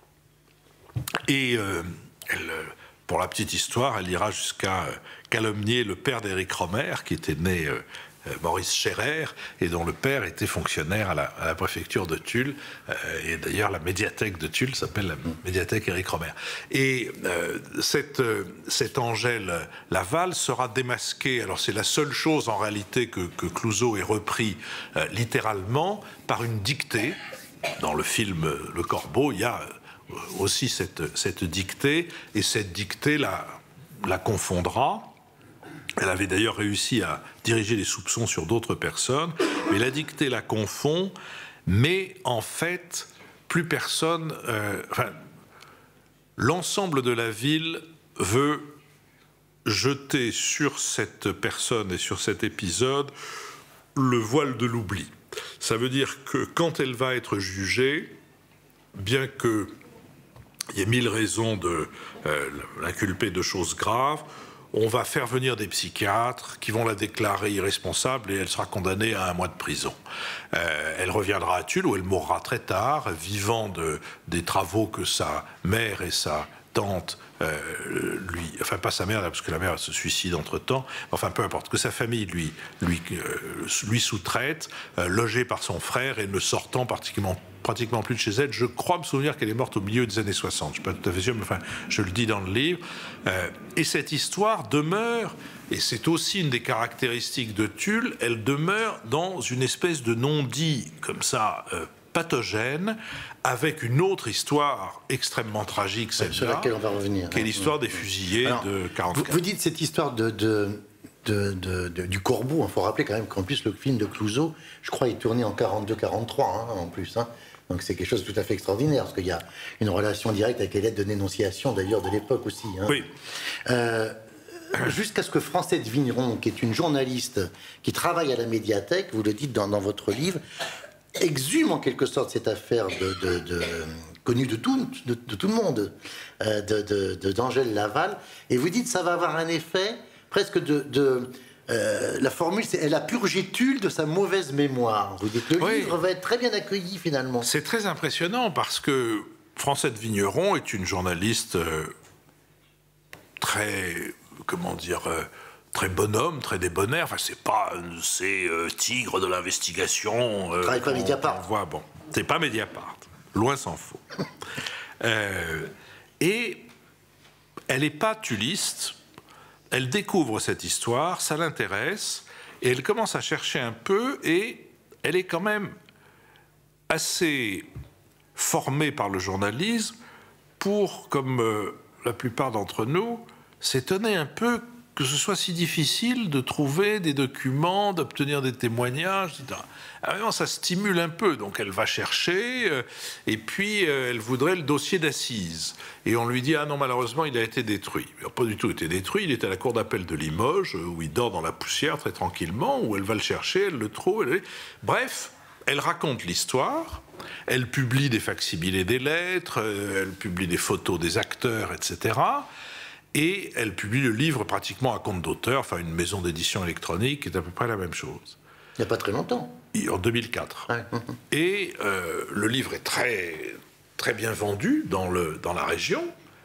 Et euh, elle, pour la petite histoire, elle ira jusqu'à euh, calomnier le père d'Éric Romer, qui était né... Euh, Maurice Scherer, et dont le père était fonctionnaire à la, à la préfecture de Tulle, euh, et d'ailleurs la médiathèque de Tulle s'appelle la médiathèque Éric Romer. Et euh, cette, euh, cette Angèle Laval sera démasquée, alors c'est la seule chose en réalité que, que Clouzot ait repris euh, littéralement, par une dictée. Dans le film Le Corbeau, il y a aussi cette, cette dictée, et cette dictée la, la confondra. Elle avait d'ailleurs réussi à diriger les soupçons sur d'autres personnes, mais la dictée la confond, mais en fait, plus personne... Euh, enfin, l'ensemble de la ville veut jeter sur cette personne et sur cet épisode le voile de l'oubli. Ça veut dire que quand elle va être jugée, bien qu'il y ait mille raisons de euh, l'inculper de choses graves, on va faire venir des psychiatres qui vont la déclarer irresponsable et elle sera condamnée à un mois de prison. Euh, elle reviendra à Tulle où elle mourra très tard, vivant de, des travaux que sa mère et sa tante euh, lui... Enfin, pas sa mère, parce que la mère se suicide entre-temps. Enfin, peu importe. Que sa famille lui, lui, euh, lui sous-traite, euh, logée par son frère et ne sortant pratiquement pratiquement plus de chez elle. Je crois me souvenir qu'elle est morte au milieu des années soixante. Je ne suis pas tout à fait sûr, mais enfin, je le dis dans le livre. Euh, et cette histoire demeure, et c'est aussi une des caractéristiques de Tulle, elle demeure dans une espèce de non-dit, comme ça, euh, pathogène, avec une autre histoire extrêmement tragique, celle-là, sur laquelle on va revenir, qui est l'histoire des fusillés Alors, de quarante-quatre. Vous, vous dites cette histoire de... de... De, de, de, du Corbeau, il hein. faut rappeler quand même qu'en plus le film de Clouzot, je crois, est tourné en quarante-deux quarante-trois hein, en plus. Hein. Donc c'est quelque chose de tout à fait extraordinaire, parce qu'il y a une relation directe avec les lettres de dénonciation d'ailleurs de l'époque aussi. Hein. Oui. Euh, Jusqu'à ce que Francette Vigneron, qui est une journaliste qui travaille à la médiathèque, vous le dites dans, dans votre livre, exhume en quelque sorte cette affaire de, de, de, connue de tout, de, de tout le monde, euh, de, de, de, d'Angèle Laval, et vous dites que ça va avoir un effet presque de... de euh, la formule, c'est elle a purgé Tulle de sa mauvaise mémoire. Vous dites que le oui. livre va être très bien accueilli finalement. C'est très impressionnant parce que Francette Vigneron est une journaliste euh, très, comment dire, euh, très bonhomme, très débonnaire. Enfin, c'est pas c'est euh, tigre de l'investigation. Euh, Travaille pas Mediapart. Voit, bon, c'est pas Mediapart. Loin s'en faut. Euh, et elle n'est pas tulliste, elle découvre cette histoire, ça l'intéresse, et elle commence à chercher un peu, et elle est quand même assez formée par le journalisme pour, comme euh, la plupart d'entre nous, s'étonner un peu que ce soit si difficile de trouver des documents, d'obtenir des témoignages, et cetera. Alors, ça stimule un peu, donc elle va chercher, euh, et puis euh, elle voudrait le dossier d'assises. Et on lui dit, ah non, malheureusement, il a été détruit. Il n'a pas du tout été détruit, il est à la cour d'appel de Limoges, où il dort dans la poussière très tranquillement, où elle va le chercher, elle le trouve. Elle... Bref, elle raconte l'histoire, elle publie des facsimilés des lettres, euh, elle publie des photos des acteurs, et cetera. Et elle publie le livre pratiquement à compte d'auteur, enfin une maison d'édition électronique qui est à peu près la même chose. Il n'y a pas très longtemps. En deux mille quatre. Ouais. Et euh, le livre est très, très bien vendu dans, le, dans la région.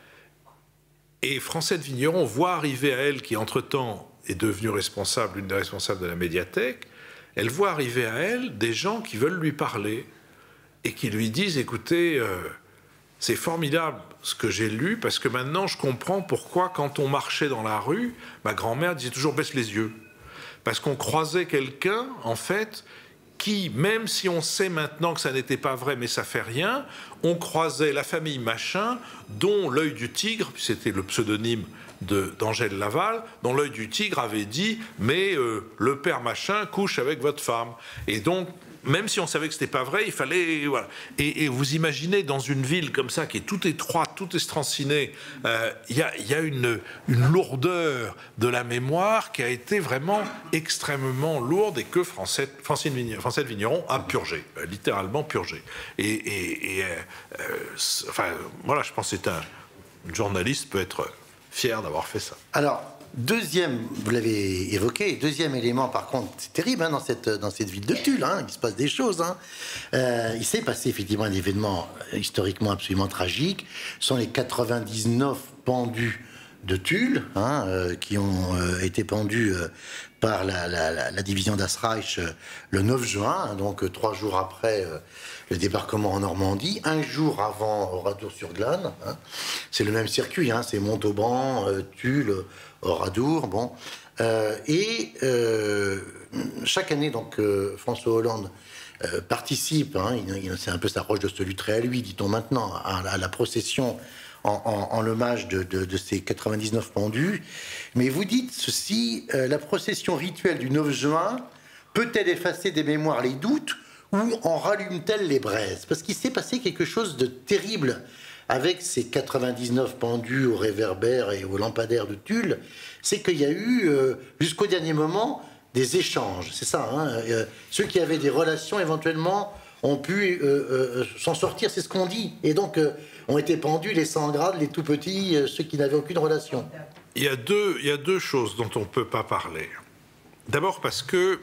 Et Francette Vigneron voit arriver à elle, qui entre-temps est devenue responsable, une des responsables de la médiathèque, elle voit arriver à elle des gens qui veulent lui parler et qui lui disent, écoutez, euh, c'est formidable ce que j'ai lu, parce que maintenant je comprends pourquoi, quand on marchait dans la rue, ma grand-mère disait toujours baisse les yeux. Parce qu'on croisait quelqu'un, en fait, qui, même si on sait maintenant que ça n'était pas vrai, mais ça fait rien, on croisait la famille machin, dont l'œil du tigre, puis c'était le pseudonyme d'Angèle Laval, dont l'œil du tigre avait dit « mais euh, le père machin couche avec votre femme ». Et donc, même si on savait que ce n'était pas vrai, il fallait... Voilà. Et, et vous imaginez, dans une ville comme ça, qui est toute étroite, toute estrancinée, euh, il y a, y a une, une lourdeur de la mémoire qui a été vraiment extrêmement lourde et que Francette, Francine Vigneron, Francette Vigneron a purgé, euh, littéralement purgé. Et, et, et euh, euh, enfin, voilà, je pense que c'est un... un journaliste peut être fier d'avoir fait ça. Alors, deuxième, vous l'avez évoqué, deuxième élément, par contre, c'est terrible hein, dans, cette, dans cette ville de Tulle, hein, il se passe des choses. Hein. Euh, il s'est passé effectivement un événement historiquement absolument tragique. Ce sont les quatre-vingt-dix-neuf pendus de Tulle, hein, euh, qui ont euh, été pendus euh, par la, la, la, la division d'Asreich euh, le neuf juin, hein, donc euh, trois jours après euh, le débarquement en Normandie, un jour avant Oradour-sur-Glane. Hein. C'est le même circuit, hein, c'est Montauban, euh, Tulle, Oradour, bon. Euh, et euh, chaque année, donc, euh, François Hollande euh, participe, hein, c'est un peu sa roche de solutré à lui, dit-on maintenant, à, à la procession en, en, en l'hommage de, de, de ces quatre-vingt-dix-neuf pendus. Mais vous dites ceci, euh, la procession rituelle du neuf juin peut-elle effacer des mémoires les doutes ou en rallume-t-elle les braises? Parce qu'il s'est passé quelque chose de terrible avec ces quatre-vingt-dix-neuf pendus au réverbère et au lampadaire de Tulle, c'est qu'il y a eu, euh, jusqu'au dernier moment, des échanges. C'est ça, hein, euh, ceux qui avaient des relations, éventuellement, ont pu euh, euh, s'en sortir, c'est ce qu'on dit. Et donc, euh, ont été pendus les sans grade, les tout-petits, euh, ceux qui n'avaient aucune relation. Il y a deux, il y a deux choses dont on ne peut pas parler. D'abord parce que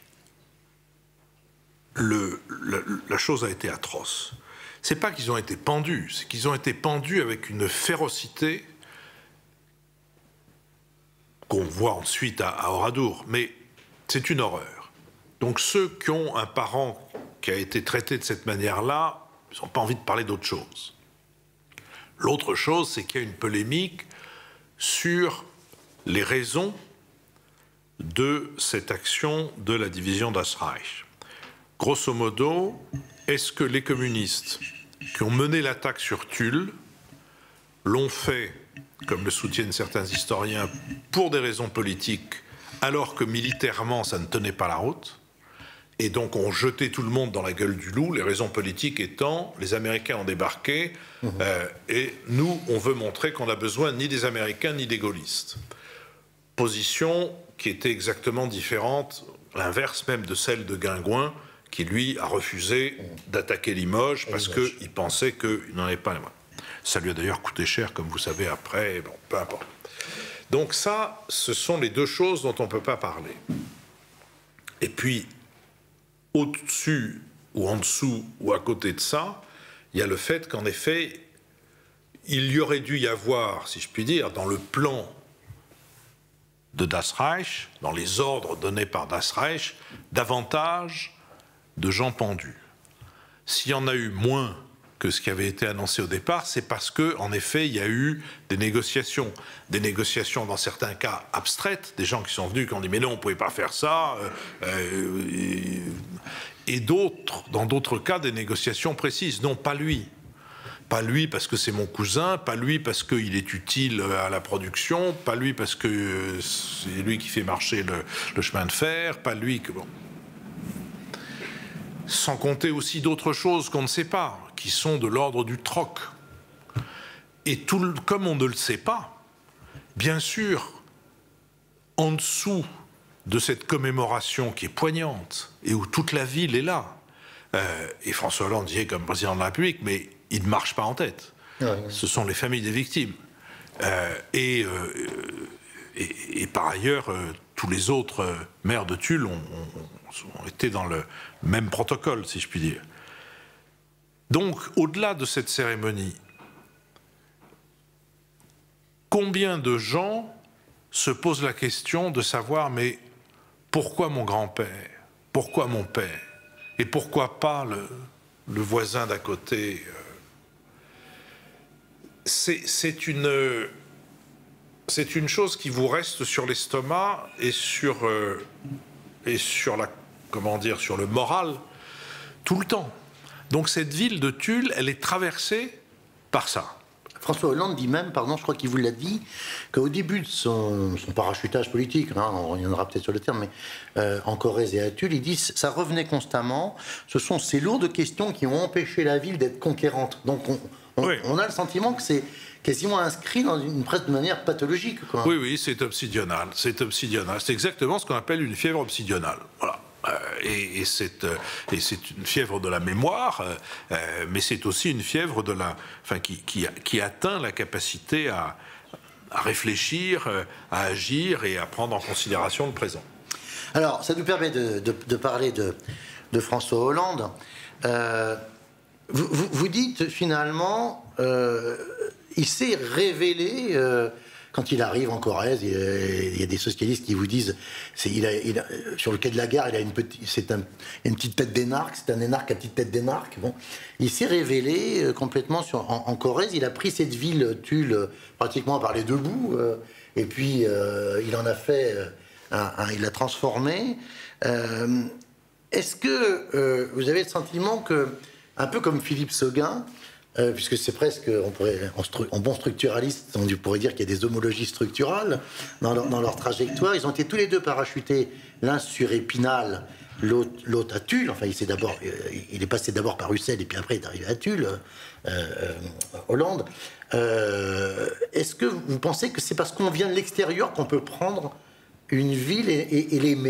le, la, la chose a été atroce. C'est pas qu'ils ont été pendus, c'est qu'ils ont été pendus avec une férocité qu'on voit ensuite à, à Oradour, mais c'est une horreur. Donc ceux qui ont un parent qui a été traité de cette manière-là, ils n'ont pas envie de parler d'autre chose. L'autre chose, c'est qu'il y a une polémique sur les raisons de cette action de la division d'Asreich. Grosso modo, est-ce que les communistes qui ont mené l'attaque sur Tulle l'ont fait, comme le soutiennent certains historiens, pour des raisons politiques, alors que militairement ça ne tenait pas la route, et donc ont jeté tout le monde dans la gueule du loup, les raisons politiques étant, les Américains ont débarqué, mmh. euh, et nous, on veut montrer qu'on n'a besoin ni des Américains ni des gaullistes. Position qui était exactement différente, l'inverse même de celle de Guingouin, qui lui a refusé d'attaquer Limoges parce qu'il pensait qu'il n'en avait pas les moyens. Ça lui a d'ailleurs coûté cher, comme vous savez, après, bon, peu importe. Donc ça, ce sont les deux choses dont on ne peut pas parler. Et puis, au-dessus, ou en dessous, ou à côté de ça, il y a le fait qu'en effet, il y aurait dû y avoir, si je puis dire, dans le plan de d'Asreich, dans les ordres donnés par d'Asreich, davantage de gens pendus. S'il y en a eu moins que ce qui avait été annoncé au départ, c'est parce que, en effet, il y a eu des négociations, des négociations dans certains cas abstraites, des gens qui sont venus qui ont dit mais non, on ne pouvait pas faire ça, euh, euh, et d'autres, dans d'autres cas, des négociations précises. Non, pas lui. Pas lui parce que c'est mon cousin, pas lui parce qu'il est utile à la production, pas lui parce que c'est lui qui fait marcher le, le chemin de fer, pas lui que... Bon. Sans compter aussi d'autres choses qu'on ne sait pas, qui sont de l'ordre du troc. Et tout le, comme on ne le sait pas, bien sûr, en dessous de cette commémoration qui est poignante, et où toute la ville est là, euh, et François Hollande y est comme président de la République, mais il ne marche pas en tête. Ouais. Ce sont les familles des victimes. Euh, et, euh, et, et par ailleurs, euh, tous les autres euh, maires de Tulle ont, ont, ont été dans le même protocole, si je puis dire. Donc, au-delà de cette cérémonie, combien de gens se posent la question de savoir, mais pourquoi mon grand-père? Pourquoi mon père? Et pourquoi pas le, le voisin d'à côté? C'est une, c'est une chose qui vous reste sur l'estomac et sur, euh, et sur la, comment dire, sur le moral tout le temps. Donc cette ville de Tulle, elle est traversée par ça. François Hollande dit même, pardon, je crois qu'il vous l'a dit, qu'au début de son, son parachutage politique, hein, on reviendra peut-être sur le terme, mais euh, en Corrèze et à Tulle, il dit ça revenait constamment. Ce sont ces lourdes questions qui ont empêché la ville d'être conquérante. Donc on, on, oui. on a le sentiment que c'est quasiment inscrit dans une presse de manière pathologique, quoi. Oui, oui, c'est obsidional. C'est obsidional. C'est exactement ce qu'on appelle une fièvre obsidionale. Voilà. Euh, et, et c'est euh, une fièvre de la mémoire, euh, mais c'est aussi une fièvre de la, enfin, qui, qui, qui atteint la capacité à, à réfléchir, à agir et à prendre en considération le présent. Alors, ça nous permet de, de, de parler de, de François Hollande. Euh, vous, vous, vous dites finalement, euh, il s'est révélé... Euh, Quand il arrive en Corrèze, il y a des socialistes qui vous disent, il a, il a, sur le quai de la gare, il a une, petit, c'est un, une petite tête d'énarque, c'est un énarque à petite tête d'énarque. Bon, il s'est révélé euh, complètement sur, en, en Corrèze. Il a pris cette ville, Tulle, euh, pratiquement par les deux bouts, euh, et puis euh, il en a fait, euh, un, un, il l'a transformé. Euh, Est-ce que euh, vous avez le sentiment que, un peu comme Philippe Séguin, Euh, puisque c'est presque, on pourrait, en, stru, en bon structuraliste, on pourrait dire qu'il y a des homologies structurales dans leur, dans leur trajectoire. Ils ont été tous les deux parachutés, l'un sur Épinal, l'autre à Tulle. Enfin, il, est d'abord, il est passé d'abord par Ussel et puis après il est arrivé à Tulle, euh, euh, Hollande. Euh, Est-ce que vous pensez que c'est parce qu'on vient de l'extérieur qu'on peut prendre une ville et, et, et l'aimer ?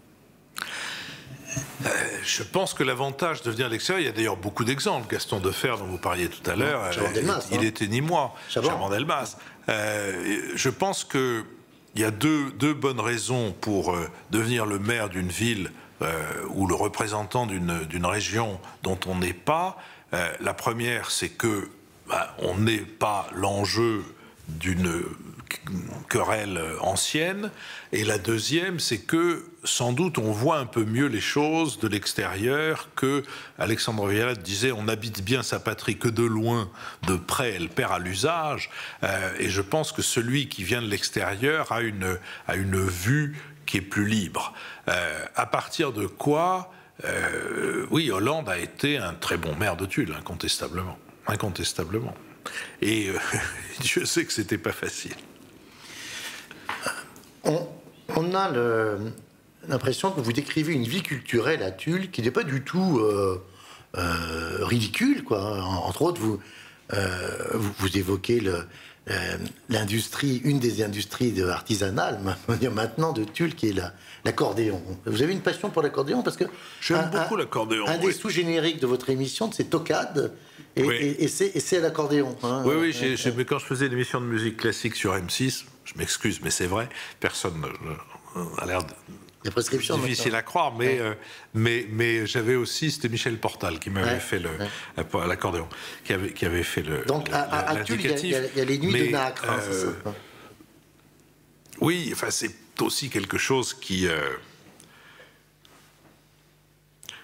Euh, je pense que l'avantage de venir de l'extérieur, il y a d'ailleurs beaucoup d'exemples. Gaston Defferre, dont vous parliez tout à l'heure, euh, il hein. était ni moi, Chaban Delmas. Euh, je pense qu'il y a deux, deux bonnes raisons pour euh, devenir le maire d'une ville euh, ou le représentant d'une région dont on n'est pas. Euh, la première, c'est que bah, on n'est pas l'enjeu d'une querelle ancienne, et la deuxième, c'est que sans doute on voit un peu mieux les choses de l'extérieur, que Alexandre Vialat disait on habite bien sa patrie que de loin, de près elle perd à l'usage, euh, et je pense que celui qui vient de l'extérieur a une, a une vue qui est plus libre. Euh, à partir de quoi, euh, oui, Hollande a été un très bon maire de Tulle, incontestablement, incontestablement. Et euh, je sais que c'était pas facile. On, on a l'impression que vous décrivez une vie culturelle à Tulle qui n'est pas du tout euh, euh, ridicule, quoi. Entre autres, vous, euh, vous, vous évoquez l'industrie, une des industries artisanales maintenant de Tulle, qui est l'accordéon. La, vous avez une passion pour l'accordéon parce que j'aime beaucoup l'accordéon. Un, un oui. des sous-génériques de votre émission, c'est Toccade. Et, oui. et, et c'est à l'accordéon. Hein, oui, oui, j'ai, j'ai, mais quand je faisais l'émission de musique classique sur M six, je m'excuse, mais c'est vrai, personne n'a l'air difficile maintenant à croire, mais, ouais. euh, mais, mais j'avais aussi, c'était Michel Portal qui m'avait ouais. fait l'accordéon, qui avait, qui avait fait le. Donc le, à, à Tulle, il y, y a les nuits mais, de Nacre. Hein, euh, ça. Oui, enfin, c'est aussi quelque chose qui. Euh,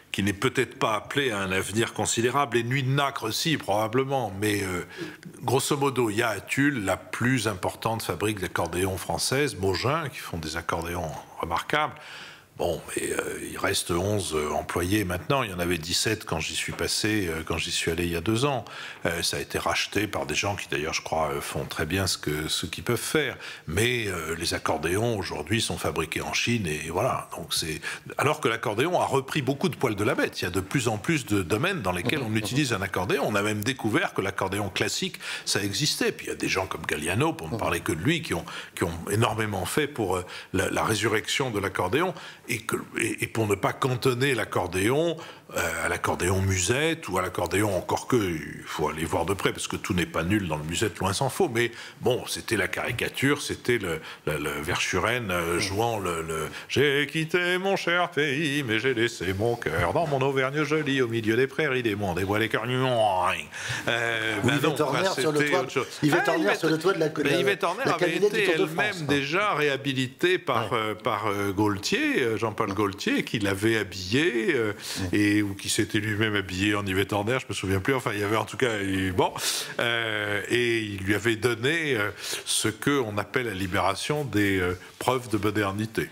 qui n'est peut-être pas appelé à un avenir considérable. Et Nuit de Nacre aussi, probablement. Mais euh, grosso modo, il y a à Tulle la plus importante fabrique d'accordéons française, Mogin, qui font des accordéons remarquables. Bon, mais euh, il reste onze euh, employés maintenant. Il y en avait dix-sept quand j'y suis passé, euh, quand j'y suis allé il y a deux ans. Euh, ça a été racheté par des gens qui, d'ailleurs, je crois, euh, font très bien ce que ce qu'ils peuvent faire. Mais euh, les accordéons aujourd'hui sont fabriqués en Chine et voilà. Donc c'est alors que l'accordéon a repris beaucoup de poils de la bête. Il y a de plus en plus de domaines dans lesquels on utilise un accordéon. On a même découvert que l'accordéon classique, ça existait. Puis il y a des gens comme Galliano, pour ne parler que de lui, qui ont qui ont énormément fait pour euh, la, la résurrection de l'accordéon. Et, que, et pour ne pas cantonner l'accordéon euh, à l'accordéon musette ou à l'accordéon, encore que, il faut aller voir de près, parce que tout n'est pas nul dans le musette, loin s'en faut, mais bon, c'était la caricature, c'était le, le, le Verschuren euh, jouant le, le « J'ai quitté mon cher pays, mais j'ai laissé mon cœur dans mon Auvergne jolie, au milieu des prairies des monts, des bois, des carnures. » euh, ben Yvette Horner bah, sur le toit, Yvette ah, Horner sur le toit de la mais Yvette Horner avait été elle-même déjà réhabilitée par, ouais. euh, par euh, Gaultier, Jean-Paul Gaultier, qui l'avait habillé, euh, et, ou qui s'était lui-même habillé en Yvette Horner, je ne me souviens plus, enfin il y avait en tout cas, et, bon, euh, et il lui avait donné euh, ce qu'on appelle la libération des euh, preuves de modernité.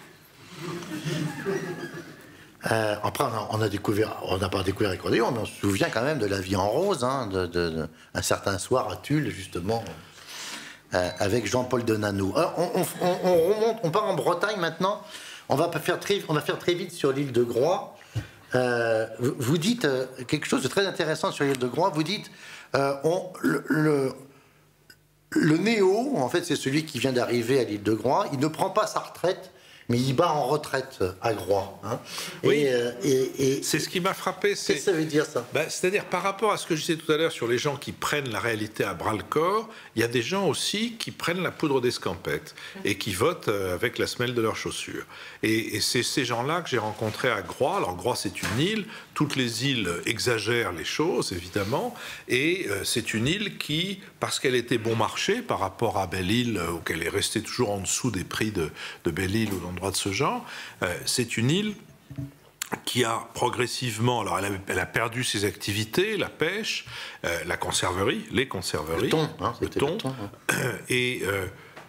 Euh, après, on a découvert, on n'a pas découvert l'accordéon, mais on se souvient quand même de La vie en rose, hein, de, de, de, un certain soir à Tulle, justement, euh, avec Jean-Paul Denano. Alors, on, on, on, on remonte, on part en Bretagne maintenant. On va faire très, on va faire très vite sur l'île de Groix. Euh, vous, vous dites euh, quelque chose de très intéressant sur l'île de Groix. Vous dites, euh, on, le, le, le néo, en fait, c'est celui qui vient d'arriver à l'île de Groix. Il ne prend pas sa retraite, mais il bat en retraite à Groix. Hein. Oui, et, euh, et, et, c'est ce qui m'a frappé. Qu'est-ce que ça veut dire, ça? Ben, c'est-à-dire, par rapport à ce que je disais tout à l'heure sur les gens qui prennent la réalité à bras-le-corps, il y a des gens aussi qui prennent la poudre d'escampette et qui votent avec la semelle de leurs chaussures. Et, et c'est ces gens-là que j'ai rencontrés à Groix. Alors, Groix, c'est une île. Toutes les îles exagèrent les choses, évidemment. Et euh, c'est une île qui, parce qu'elle était bon marché par rapport à Belle-Île, ou qu'elle est restée toujours en dessous des prix de, de Belle-Île ou d'endroits de ce genre, euh, c'est une île qui a progressivement, alors elle a, elle a perdu ses activités, la pêche, euh, la conserverie, les conserveries, le thon, hein, le thon, le thon hein. et euh,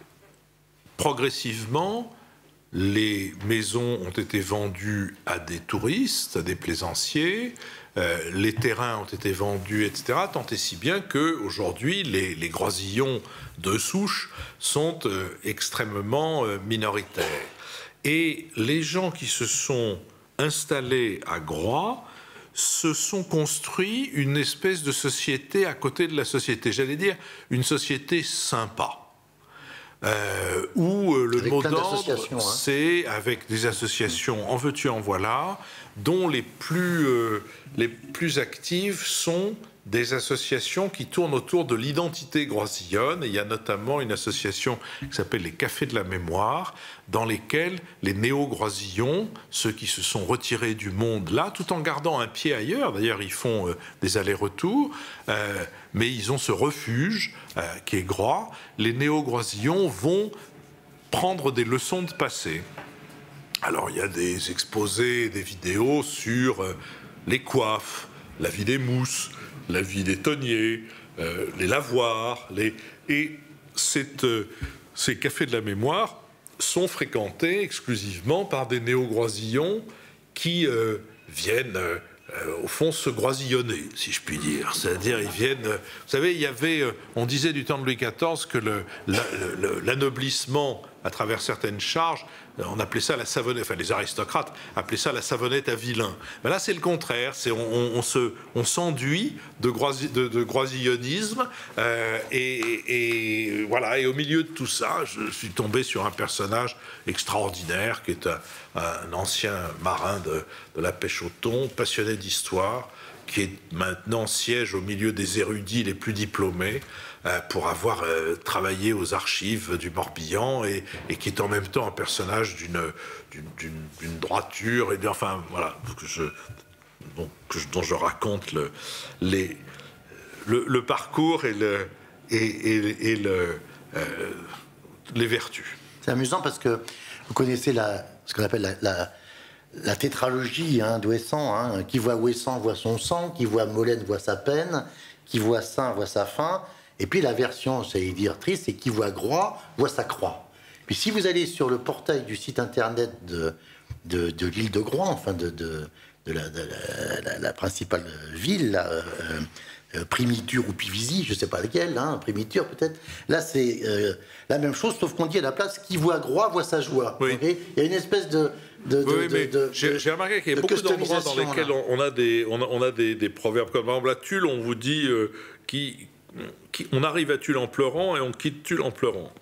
progressivement, les maisons ont été vendues à des touristes, à des plaisanciers, euh, les terrains ont été vendus, et cetera, tant et si bien qu'aujourd'hui, les, les groisillons de souche sont euh, extrêmement euh, minoritaires. Et les gens qui se sont installés à Groix se sont construits une espèce de société à côté de la société. J'allais dire une société sympa. Euh, où euh, le mot d'ordre, hein. c'est avec des associations en veux-tu, en voilà, dont les plus, euh, les plus actives sont des associations qui tournent autour de l'identité groisillonne. Et il y a notamment une association qui s'appelle les Cafés de la Mémoire, dans lesquels les néo-groisillons, ceux qui se sont retirés du monde là, tout en gardant un pied ailleurs, d'ailleurs ils font euh, des allers-retours, euh, mais ils ont ce refuge euh, qui est Groix. Les néo-groisillons vont prendre des leçons de passé. Alors il y a des exposés, des vidéos sur euh, les coiffes, la vie des mousses, la vie des tonniers, euh, les lavoirs, les... et cette, euh, ces cafés de la mémoire sont fréquentés exclusivement par des néo-groisillons qui euh, viennent, euh, au fond, se groisillonner, si je puis dire. C'est-à-dire, ils viennent... Euh, vous savez, il y avait... Euh, on disait du temps de Louis quatorze que le, la, le, l'anoblissement, à travers certaines charges, on appelait ça la savonnette, enfin les aristocrates appelaient ça la savonnette à vilain. Mais là, c'est le contraire. C'est, on, on, on, se, on s'enduit de, groisi, de, de groisillonnisme. Euh, et, et voilà. Et au milieu de tout ça, je suis tombé sur un personnage extraordinaire qui est un, un ancien marin de, de la pêche au thon, passionné d'histoire, qui est maintenant siège au milieu des érudits les plus diplômés, euh, pour avoir euh, travaillé aux archives du Morbihan et, et qui est en même temps un personnage d'une, d'une, d'une, d'une droiture, et enfin voilà, que je, dont, que je, dont je raconte le, les, le, le parcours et, le, et, et, et le, euh, les vertus. C'est amusant parce que vous connaissez la, ce qu'on appelle la, la la tétralogie hein, d'Ouessant, hein, qui voit Ouessant voit son sang, qui voit Molène voit sa peine, qui voit Saint voit sa fin, et puis la version, j'allais dire triste, c'est qui voit Groix voit sa croix. Puis si vous allez sur le portail du site internet de, de, de l'île de Groix, enfin de, de, de, la, de la, la, la principale ville, là, euh, euh, Primiture ou Pivisy, je ne sais pas laquelle, hein, Primiture peut-être, là c'est euh, la même chose, sauf qu'on dit à la place qui voit Groix voit sa joie. Oui. Okay, il y a une espèce de... De, oui, de, mais de, j'ai, j'ai remarqué qu'il y a beaucoup d'endroits dans lesquels on, on a, des, on a, on a des, des proverbes. Comme par exemple à Tulle, on vous dit euh, qui, qui, on arrive à Tulle en pleurant et on quitte Tulle en pleurant.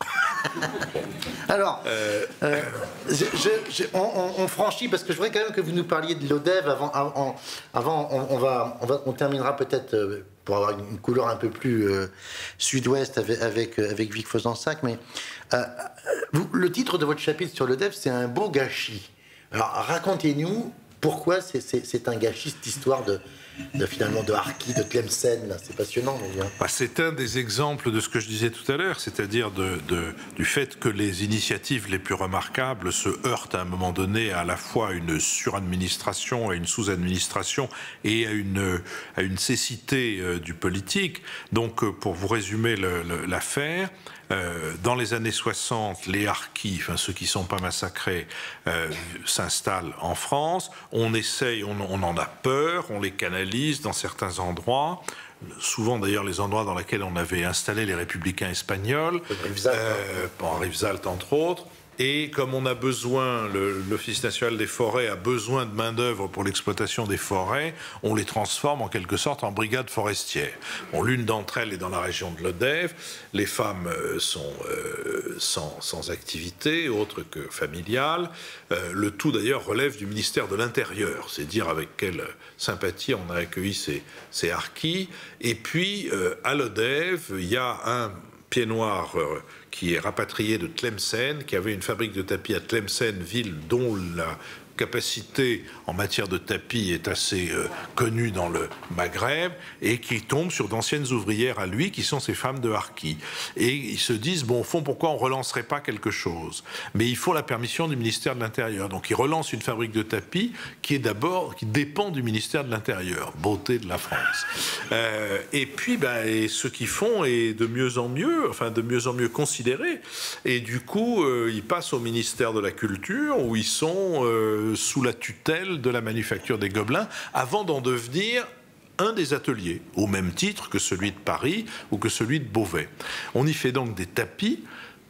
Alors, euh, euh, je, je, je, on, on franchit, parce que je voudrais quand même que vous nous parliez de l'Odève avant, avant, avant on, on, va, on, va, on terminera peut-être euh, pour avoir une couleur un peu plus euh, sud-ouest avec, avec, avec Vic Fezensac, mais euh, vous, le titre de votre chapitre sur l'Odève, c'est un beau gâchis. Alors, racontez-nous pourquoi c'est, c'est, c'est un gâchis, cette histoire de... De, finalement de Harkis, de Tlemcen, là, c'est passionnant. Mais bien. Bah, c'est un des exemples de ce que je disais tout à l'heure, c'est-à-dire de, de, du fait que les initiatives les plus remarquables se heurtent à un moment donné à la fois à une suradministration, à une sous-administration et à une, à une cécité euh, du politique. Donc, euh, pour vous résumer le, le, l'affaire, Euh, dans les années soixante, les Harkis, enfin ceux qui ne sont pas massacrés, euh, s'installent en France. On essaye, on, on en a peur, on les canalise dans certains endroits. Souvent d'ailleurs les endroits dans lesquels on avait installé les républicains espagnols, euh, en Rivesaltes entre autres. Et comme on a besoin, le, l'Office national des forêts a besoin de main-d'œuvre pour l'exploitation des forêts, on les transforme en quelque sorte en brigades forestières. Bon, l'une d'entre elles est dans la région de l'Odève. Les femmes sont euh, sans, sans activité, autre que familiale. Euh, le tout d'ailleurs relève du ministère de l'Intérieur. C'est dire avec quelle sympathie on a accueilli ces, ces Harkis. Et puis, euh, à l'Odève, il y a un pied noir euh, qui est rapatrié de Tlemcen, qui avait une fabrique de tapis à Tlemcen, ville dont la capacité en matière de tapis est assez euh, connue dans le Maghreb, et qui tombe sur d'anciennes ouvrières à lui, qui sont ces femmes de Harkis. Et ils se disent, bon, au fond, pourquoi on ne relancerait pas quelque chose? Mais il faut la permission du ministère de l'Intérieur. Donc ils relancent une fabrique de tapis qui est d'abord, qui dépend du ministère de l'Intérieur, beauté de la France. Euh, et puis, ben, et ce qu'ils font est de mieux en mieux, enfin de mieux en mieux considéré. Et du coup, euh, ils passent au ministère de la Culture, où ils sont euh, sous la tutelle de la manufacture des Gobelins, avant d'en devenir un des ateliers, au même titre que celui de Paris ou que celui de Beauvais. On y fait donc des tapis,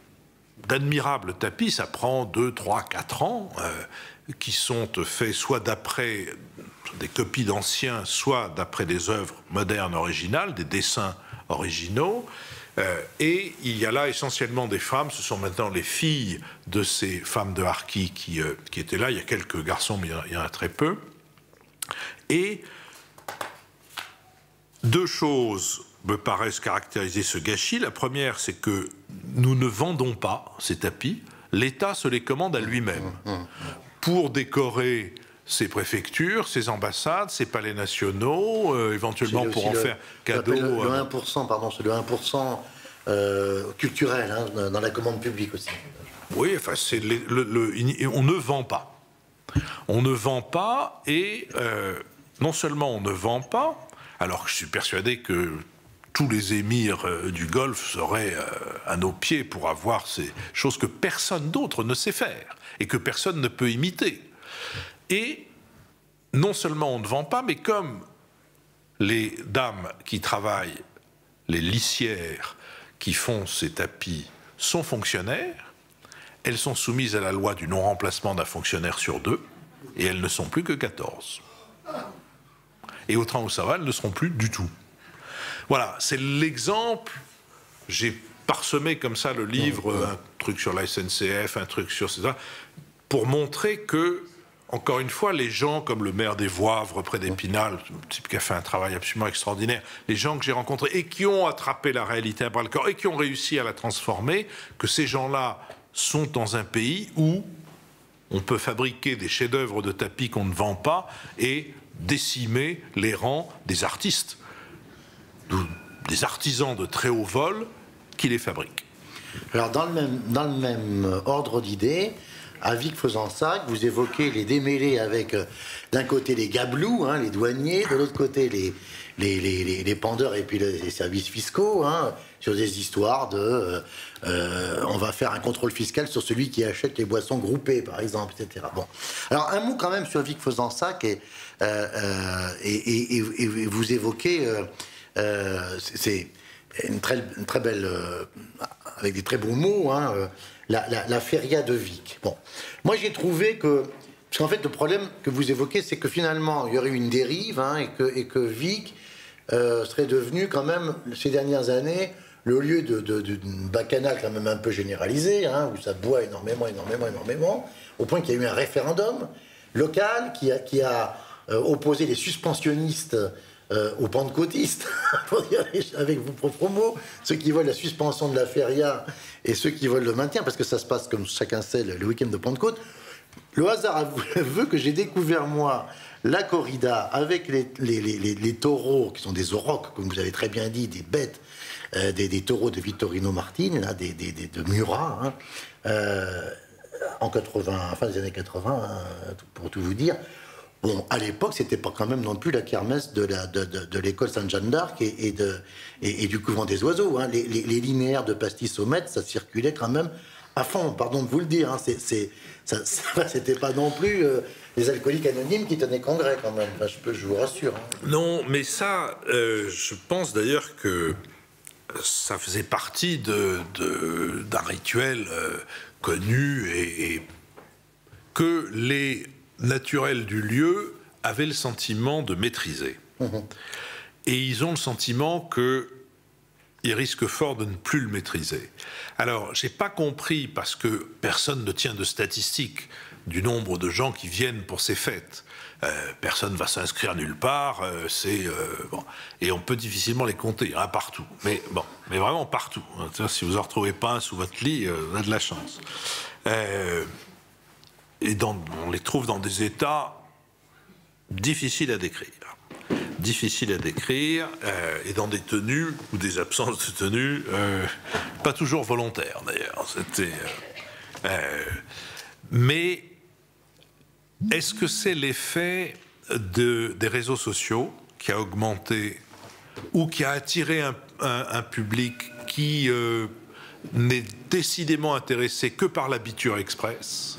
d'admirables tapis, ça prend deux, trois, quatre ans, euh, qui sont faits soit d'après des copies d'anciens, soit d'après des œuvres modernes originales, des dessins originaux. Euh, et il y a là essentiellement des femmes, ce sont maintenant les filles de ces femmes de Harkis qui, euh, qui étaient là, il y a quelques garçons, mais il y en a, il y en a très peu. Et deux choses me paraissent caractériser ce gâchis. La première, c'est que nous ne vendons pas ces tapis, l'État se les commande à lui-même pour décorer ses préfectures, ses ambassades, ses palais nationaux, euh, éventuellement pour en le, faire cadeau. Le, le euh, un pour cent, pardon, c'est le un pour cent euh, culturel hein, dans la commande publique aussi. Oui, enfin, c'est le, le, le, on ne vend pas. On ne vend pas et euh, non seulement on ne vend pas, alors que je suis persuadé que tous les émirs euh, du Golfe seraient euh, à nos pieds pour avoir ces choses que personne d'autre ne sait faire et que personne ne peut imiter. Et non seulement on ne vend pas, mais comme les dames qui travaillent, les lissières qui font ces tapis sont fonctionnaires, elles sont soumises à la loi du non-remplacement d'un fonctionnaire sur deux, et elles ne sont plus que quatorze. Et au train où ça va, elles ne seront plus du tout. Voilà, c'est l'exemple. J'ai parsemé comme ça le livre, un truc sur la S N C F, un truc sur ça, pour montrer que, encore une fois, les gens comme le maire des Voivres près d'Épinal, un type qui a fait un travail absolument extraordinaire, les gens que j'ai rencontrés et qui ont attrapé la réalité à bras-le-corps et qui ont réussi à la transformer, que ces gens-là sont dans un pays où on peut fabriquer des chefs-d'œuvre de tapis qu'on ne vend pas et décimer les rangs des artistes, des artisans de très haut vol qui les fabriquent. Alors dans le même, dans le même ordre d'idées, à Vic-Fezensac, vous évoquez les démêlés avec, euh, d'un côté, les gabelous, hein, les douaniers, de l'autre côté, les, les, les, les, les pendeurs et puis les, les services fiscaux, hein, sur des histoires de... Euh, euh, on va faire un contrôle fiscal sur celui qui achète les boissons groupées, par exemple, et cetera. Bon. Alors, un mot quand même sur Vic-Fezensac, et, euh, euh, et, et, et, et vous évoquez... Euh, euh, c'est une très, une très belle... Euh, avec des très beaux mots, hein, euh, La, la, la feria de Vic. Bon, moi j'ai trouvé que, parce qu'en fait le problème que vous évoquez, c'est que finalement il y aurait eu une dérive, hein, et, que, et que Vic euh, serait devenu quand même ces dernières années le lieu de, de, de, d'une bacchanale quand même un peu généralisée, hein, où ça boit énormément, énormément, énormément, au point qu'il y a eu un référendum local qui a, qui a euh, opposé les suspensionnistes Euh, aux pentecôtistes, pour dire avec vos propres mots, ceux qui veulent la suspension de la feria et ceux qui veulent le maintien, parce que ça se passe, comme chacun sait, le, le week-end de Pentecôte. Le hasard veut que j'ai découvert, moi, la corrida avec les, les, les, les, les taureaux, qui sont des aurochs, comme vous avez très bien dit, des bêtes, euh, des, des taureaux de Vittorino Martini, là, des, des, des, de Murat, hein, euh, en quatre-vingts, fin des années quatre-vingts, hein, pour tout vous dire. Bon, à l'époque, c'était pas quand même non plus la kermesse de, la, de, de, de l'école Sainte-Jeanne d'Arc et, et, de, et, et du couvent des oiseaux. Hein. Les, les, les linéaires de pastis au mètre, ça circulait quand même à fond, pardon de vous le dire. Hein. C'est, c'est, ça, ça, c'était pas non plus euh, les alcooliques anonymes qui tenaient congrès quand même, enfin, je, peux, je vous rassure. Hein. Non, mais ça, euh, je pense d'ailleurs que ça faisait partie de, de, d'un rituel euh, connu et, et que les naturels du lieu avaient le sentiment de maîtriser. Mmh. Et ils ont le sentiment qu'ils risquent fort de ne plus le maîtriser. Alors, j'ai pas compris, parce que personne ne tient de statistiques du nombre de gens qui viennent pour ces fêtes. Euh, personne ne va s'inscrire nulle part, euh, c'est, euh, bon. Et on peut difficilement les compter, il y en a partout. Mais, bon, mais vraiment partout. Si vous n'en retrouvez pas un sous votre lit, euh, vous avez de la chance. Euh, Et dans, on les trouve dans des états difficiles à décrire. Difficiles à décrire, euh, et dans des tenues, ou des absences de tenues, euh, pas toujours volontaires d'ailleurs. C'était, euh, euh, mais est-ce que c'est l'effet de, des réseaux sociaux qui a augmenté, ou qui a attiré un, un, un public qui euh, n'est décidément intéressé que par la Biture Express?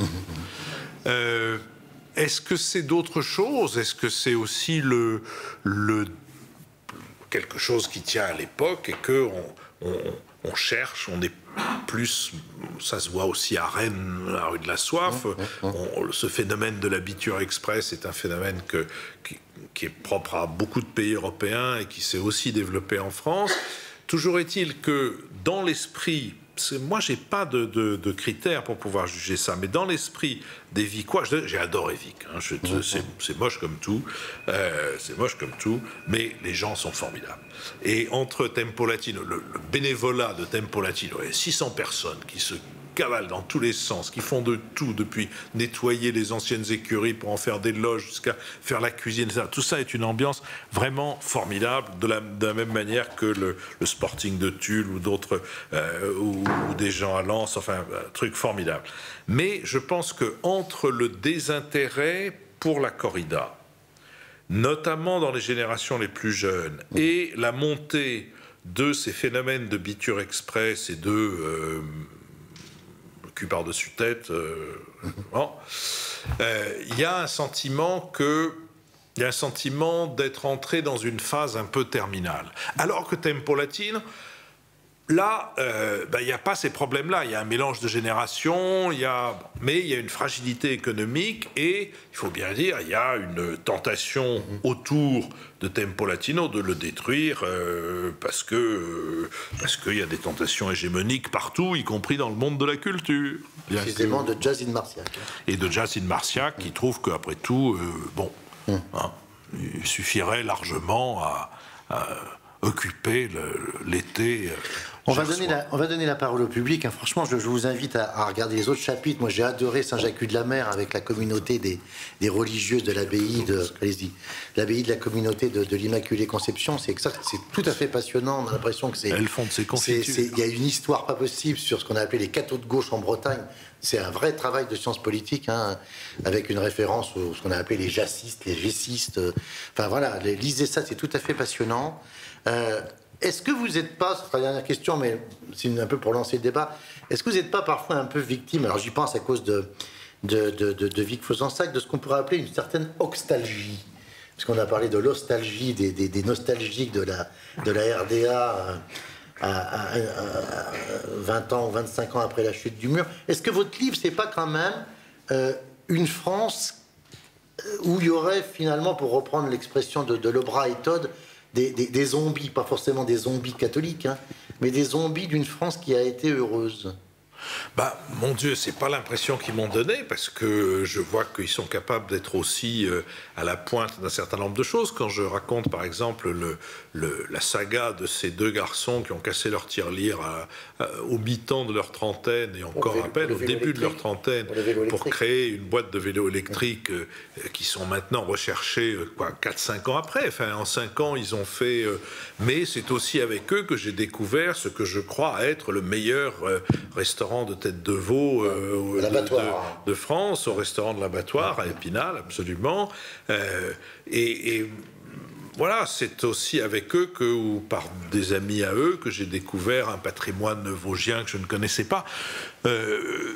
Euh, est-ce que c'est d'autres choses? Est-ce que c'est aussi le, le, quelque chose qui tient à l'époque et qu'on on, on cherche, on est plus... Ça se voit aussi à Rennes, à la rue de la Soif. On, ce phénomène de la Biture Express est un phénomène que, qui, qui est propre à beaucoup de pays européens et qui s'est aussi développé en France. Toujours est-il que dans l'esprit... Moi, je n'ai pas de, de, de critères pour pouvoir juger ça, mais dans l'esprit des Vicois, j'ai adoré Vic, hein, c'est, c'est moche comme tout, euh, c'est moche comme tout, mais les gens sont formidables. Et entre Tempo Latino, le, le bénévolat de Tempo Latino, il y a six cents personnes qui se cavalent dans tous les sens, qui font de tout, depuis nettoyer les anciennes écuries pour en faire des loges, jusqu'à faire la cuisine, et cetera. Tout ça est une ambiance vraiment formidable, de la, de la même manière que le, le Sporting de Tulle ou d'autres, euh, ou, ou des gens à Lens, enfin, un truc formidable. Mais je pense qu'entre le désintérêt pour la corrida, notamment dans les générations les plus jeunes, et la montée de ces phénomènes de Biture Express et de... Euh, cul par-dessus tête, euh, bon. euh, y a un sentiment que, il y a un sentiment d'être entré dans une phase un peu terminale. Alors que Tempo Latino, là, euh, ben, il n'y a pas ces problèmes-là. Il y a un mélange de générations, il y a, mais il y a une fragilité économique et, il faut bien dire, il y a une tentation autour de Tempo Latino de le détruire euh, parce que euh, parce qu'il y a des tentations hégémoniques partout, y compris dans le monde de la culture. Précisément de Jazine Marciac. Et de Jazine Marciac, qui trouve qu'après tout, euh, bon, mm. hein, il suffirait largement à... à occuper le, l'été. On va, donner la, on va donner la parole au public. Hein. Franchement, je, je vous invite à, à regarder les autres chapitres. Moi, j'ai adoré Saint-Jacques-de-la-Mer avec la communauté des, des religieuses de l'abbaye de, allez-y, l'abbaye de la communauté de, de l'Immaculée Conception. C'est exact, c'est tout à fait passionnant. On a l'impression que c'est. Elles font de ses constituts. Il y a une histoire pas possible sur ce qu'on a appelé les cathos de gauche en Bretagne. C'est un vrai travail de sciences politiques, hein, avec une référence à ce qu'on a appelé les jassistes, les gessistes. Enfin voilà, lisez ça, c'est tout à fait passionnant. Euh, Est-ce que vous n'êtes pas, c'est la dernière question, mais c'est un peu pour lancer le débat, est-ce que vous n'êtes pas parfois un peu victime, alors j'y pense à cause de, de, de, de, de Vic Fezensac, de ce qu'on pourrait appeler une certaine oxtalgie, parce qu'on a parlé de l'ostalgie, des, des, des nostalgiques de la, de la R D A à, à, à, à vingt ans ou vingt-cinq ans après la chute du mur. Est-ce que votre livre, c'est pas quand même euh, une France où il y aurait finalement, pour reprendre l'expression de, de Lebras et Todd, Des, des, des zombies, pas forcément des zombies catholiques, hein, mais des zombies d'une France qui a été heureuse? Bah, mon Dieu, c'est pas l'impression qu'ils m'ont donnée, parce que je vois qu'ils sont capables d'être aussi euh, à la pointe d'un certain nombre de choses. Quand je raconte, par exemple, le, le, la saga de ces deux garçons qui ont cassé leur tirelire à, à, au mi-temps de leur trentaine, et encore à peine au début de leur trentaine, pour créer une boîte de vélos électriques euh, qui sont maintenant recherchés euh, quoi, quatre cinq ans après. Enfin, en cinq ans, ils ont fait... Euh, mais c'est aussi avec eux que j'ai découvert ce que je crois être le meilleur euh, restaurant de tête de veau euh, de, de France, au restaurant de l'Abattoir à Épinal, absolument. Euh, et, et voilà, c'est aussi avec eux que, ou par des amis à eux, que j'ai découvert un patrimoine vosgien que je ne connaissais pas. Euh,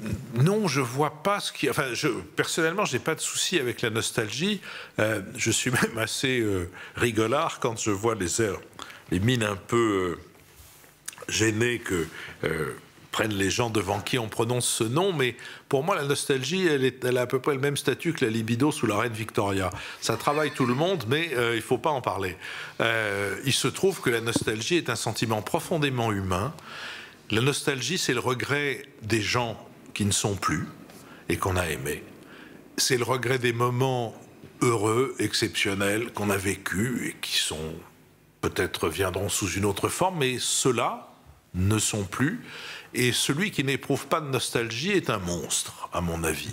non, je vois pas ce qui... Enfin, je, personnellement, je n'ai pas de souci avec la nostalgie. Euh, je suis même assez euh, rigolard quand je vois les, airs, les mines un peu euh, gênées que... Euh, prennent les gens devant qui on prononce ce nom, mais pour moi, la nostalgie, elle, est, elle a à peu près le même statut que la libido sous la reine Victoria. Ça travaille tout le monde, mais euh, il ne faut pas en parler. Euh, il se trouve que la nostalgie est un sentiment profondément humain. La nostalgie, c'est le regret des gens qui ne sont plus et qu'on a aimés. C'est le regret des moments heureux, exceptionnels, qu'on a vécus et qui sont, peut-être viendront sous une autre forme, mais ceux-là ne sont plus. Et celui qui n'éprouve pas de nostalgie est un monstre, à mon avis.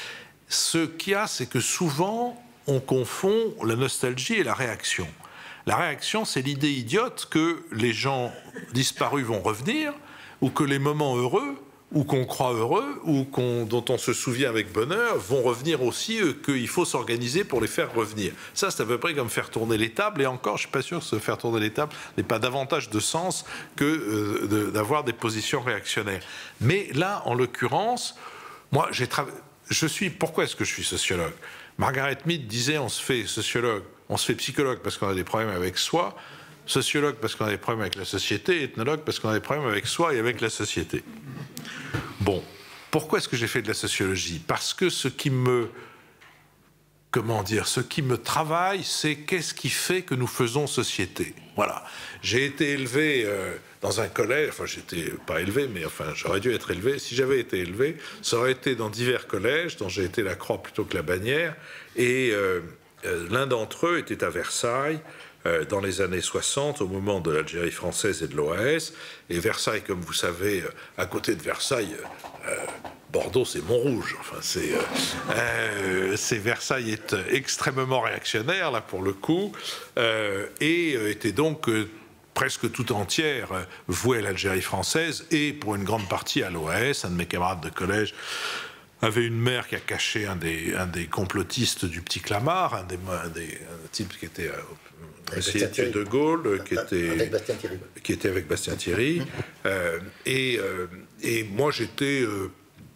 Ce qu'il y a, c'est que souvent, on confond la nostalgie et la réaction. La réaction, c'est l'idée idiote que les gens disparus vont revenir, ou que les moments heureux, ou qu'on croit heureux, ou qu'on, dont on se souvient avec bonheur, vont revenir aussi, euh, qu'il faut s'organiser pour les faire revenir. Ça, c'est à peu près comme faire tourner les tables, et encore, je ne suis pas sûr que se faire tourner les tables n'ait pas davantage de sens que euh, de, d'avoir des positions réactionnaires. Mais là, en l'occurrence, moi, j'ai travaillé... Je suis... Pourquoi est-ce que je suis sociologue? Margaret Mead disait, on se fait sociologue, on se fait psychologue parce qu'on a des problèmes avec soi, sociologue parce qu'on a des problèmes avec la société, ethnologue parce qu'on a des problèmes avec soi et avec la société. Bon, pourquoi est-ce que j'ai fait de la sociologie? Parce que ce qui me, comment dire, ce qui me travaille, c'est qu'est-ce qui fait que nous faisons société. Voilà. J'ai été élevé euh, dans un collège, enfin j'étais pas élevé, mais enfin j'aurais dû être élevé. Si j'avais été élevé, ça aurait été dans divers collèges, dont j'ai été la Croix plutôt que la Bannière, et euh, euh, l'un d'entre eux était à Versailles, dans les années soixante, au moment de l'Algérie française et de l'O A S. Et Versailles, comme vous savez, à côté de Versailles, euh, Bordeaux, c'est Montrouge. Enfin, c'est, euh, euh, c'est Versailles est extrêmement réactionnaire, là, pour le coup, euh, et était donc euh, presque tout entière euh, vouée à l'Algérie française, et pour une grande partie à l'O A S. Un de mes camarades de collège avait une mère qui a caché un des, un des complotistes du petit Clamart, un des, un des un type qui était... Euh, Monsieur de Gaulle, qui était avec Bastien Thierry, qui était avec Bastien Thierry. Euh, et, euh, et moi, j'étais... Euh,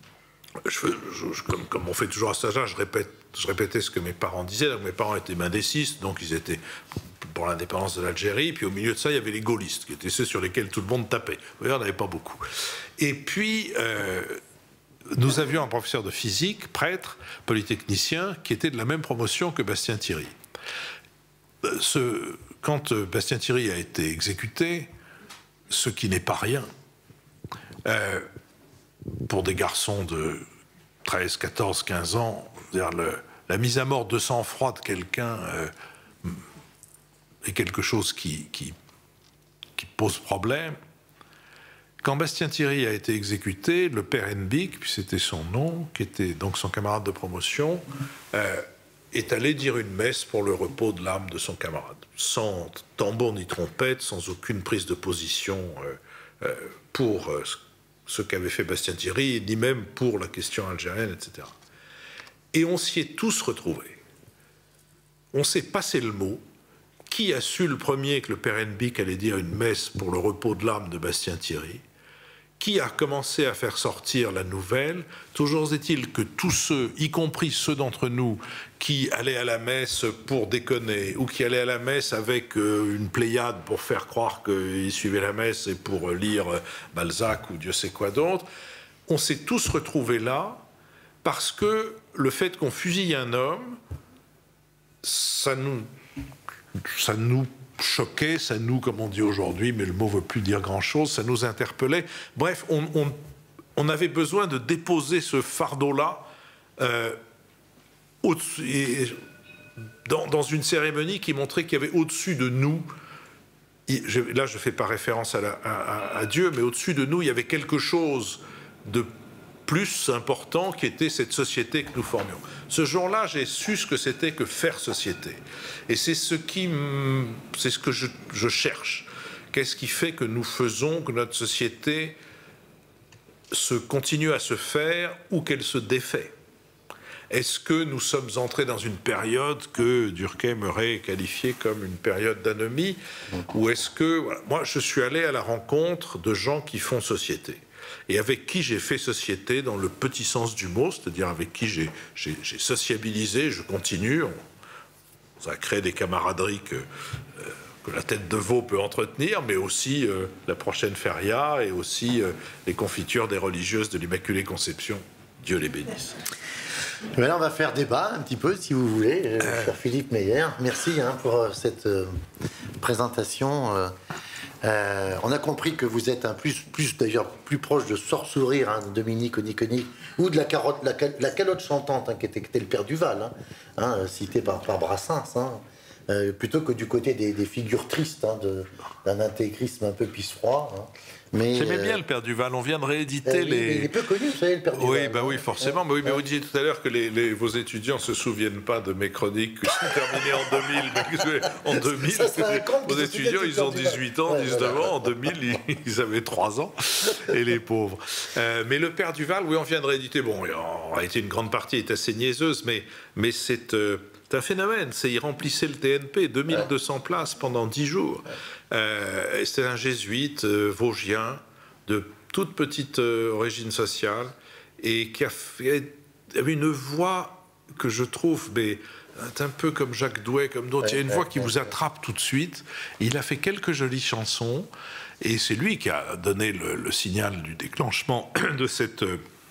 je, je, je, comme, comme on fait toujours à cet âge-là, je, répète, je répétais ce que mes parents disaient. Donc, mes parents étaient mendécistes, donc ils étaient pour l'indépendance de l'Algérie. Puis au milieu de ça, il y avait les gaullistes, qui étaient ceux sur lesquels tout le monde tapait. Vous voyez, on n'avait pas beaucoup. Et puis... Euh, nous avions un professeur de physique, prêtre, polytechnicien, qui était de la même promotion que Bastien Thierry. Ce, quand Bastien Thierry a été exécuté, ce qui n'est pas rien, euh, pour des garçons de treize, quatorze, quinze ans, c'est-à-dire le, la mise à mort de sang-froid de quelqu'un euh, est quelque chose qui, qui, qui pose problème. quand Bastien Thierry a été exécuté, le père Henbick, puis c'était son nom, qui était donc son camarade de promotion, euh, est allé dire une messe pour le repos de l'âme de son camarade, sans tambour ni trompette, sans aucune prise de position euh, euh, pour euh, ce qu'avait fait Bastien Thierry, ni même pour la question algérienne, et cetera. Et on s'y est tous retrouvés. On s'est passé le mot. Qui a su le premier que le père Henbick allait dire une messe pour le repos de l'âme de Bastien Thierry? Qui a commencé à faire sortir la nouvelle? Toujours est-il que tous ceux, y compris ceux d'entre nous qui allaient à la messe pour déconner, ou qui allaient à la messe avec une pléiade pour faire croire qu'ils suivaient la messe et pour lire Balzac ou Dieu sait quoi d'autre, on s'est tous retrouvés là parce que le fait qu'on fusille un homme, ça nous... ça nous choquait, ça nous, comme on dit aujourd'hui, mais le mot ne veut plus dire grand-chose, ça nous interpellait. Bref, on, on, on avait besoin de déposer ce fardeau-là euh, dans, dans une cérémonie qui montrait qu'il y avait au-dessus de nous, je, là je ne fais pas référence à, la, à, à Dieu, mais au-dessus de nous, il y avait quelque chose de plus important qui était cette société que nous formions. Ce jour-là, j'ai su ce que c'était que faire société. Et c'est ce, qui, c'est ce que je, je cherche. Qu'est-ce qui fait que nous faisons que notre société se continue à se faire ou qu'elle se défait? Est-ce que nous sommes entrés dans une période que Durkheim aurait qualifiée comme une période d'anomie? Ou est-ce que... Voilà, moi, je suis allé à la rencontre de gens qui font société. Et avec qui j'ai fait société dans le petit sens du mot, c'est-à-dire avec qui j'ai, j'ai, j'ai sociabilisé, je continue. On, ça crée des camaraderies que, euh, que la tête de veau peut entretenir, mais aussi euh, la prochaine feria et aussi euh, les confitures des religieuses de l'Immaculée Conception. Dieu les bénisse. Là, on va faire débat un petit peu, si vous voulez, euh... cher Philippe Meyer. Merci hein, pour euh, cette euh, présentation. Euh... Euh, on a compris que vous êtes un plus, plus d'ailleurs plus proche de Sort-Sourire, hein, de Dominique Oniconik, ou de la, carotte, la, la calotte chantante, hein, qui, était, qui était le père Duval, hein, hein, cité par, par Brassens, hein, euh, plutôt que du côté des, des figures tristes hein, de, d'un intégrisme un peu pisse-froid. Hein. J'aimais euh, bien le père Duval, on vient de rééditer euh, les... Il est peu connu, vous savez, le père Duval. Oui, bah oui forcément, mais oui, mais vous disiez tout à l'heure que les, les, vos étudiants ne se souviennent pas de mes chroniques que j'ai terminées en deux mille. En deux mille, ça, ça vos étudiants, ils ont dix-huit ans, ouais, dix-neuf voilà. ans, en deux mille, ils, ils avaient trois ans, et les pauvres. Euh, mais le père Duval, oui, on vient de rééditer, bon, en réalité, une grande partie est assez niaiseuse, mais, mais c'est... Euh, C'est un phénomène, c'est il remplissait le T N P, deux mille deux cents places pendant dix jours. Euh, C'était un jésuite euh, vosgien de toute petite euh, origine sociale et qui a fait, avait une voix que je trouve mais, un peu comme Jacques Douai, comme d'autres. Il y a une voix qui vous attrape tout de suite. Il a fait quelques jolies chansons et c'est lui qui a donné le, le signal du déclenchement de cette...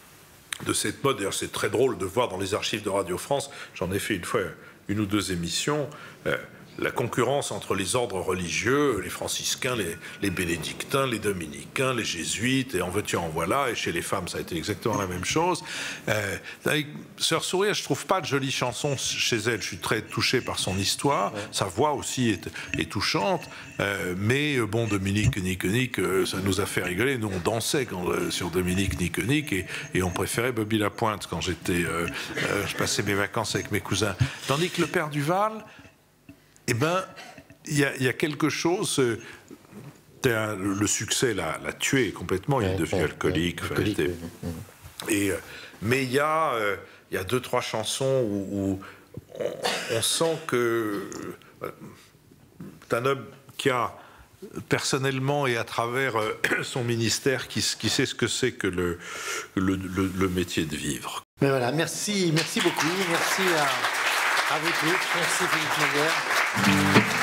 de cette mode. D'ailleurs, c'est très drôle de voir dans les archives de Radio France, j'en ai fait une fois une ou deux émissions, euh, la concurrence entre les ordres religieux, les franciscains, les, les bénédictins, les dominicains, les jésuites, et en veux-tu, en voilà, et chez les femmes, ça a été exactement la même chose. Euh, avec Sœur Sourire, je ne trouve pas de jolies chansons chez elle, je suis très touché par son histoire, ouais. Sa voix aussi est, est touchante, euh, mais bon, Dominique Niconique, euh, ça nous a fait rigoler, nous on dansait quand, euh, sur Dominique Niconique, et, et on préférait Bobby Lapointe quand j'étais, euh, euh, je passais mes vacances avec mes cousins. Tandis que le père Duval, eh bien, il y, y a quelque chose... Euh, un, le succès l'a, l'a tué complètement, il est devenu alcoolique. Enfin, était, et, mais il y, euh, y a deux, trois chansons où, où on, on sent que... Euh, c'est un homme qui a, personnellement et à travers euh, son ministère, qui, qui sait ce que c'est que le, le, le, le métier de vivre. Mais voilà, merci, merci beaucoup. Merci à... À vous tous. Merci Philippe Meyer.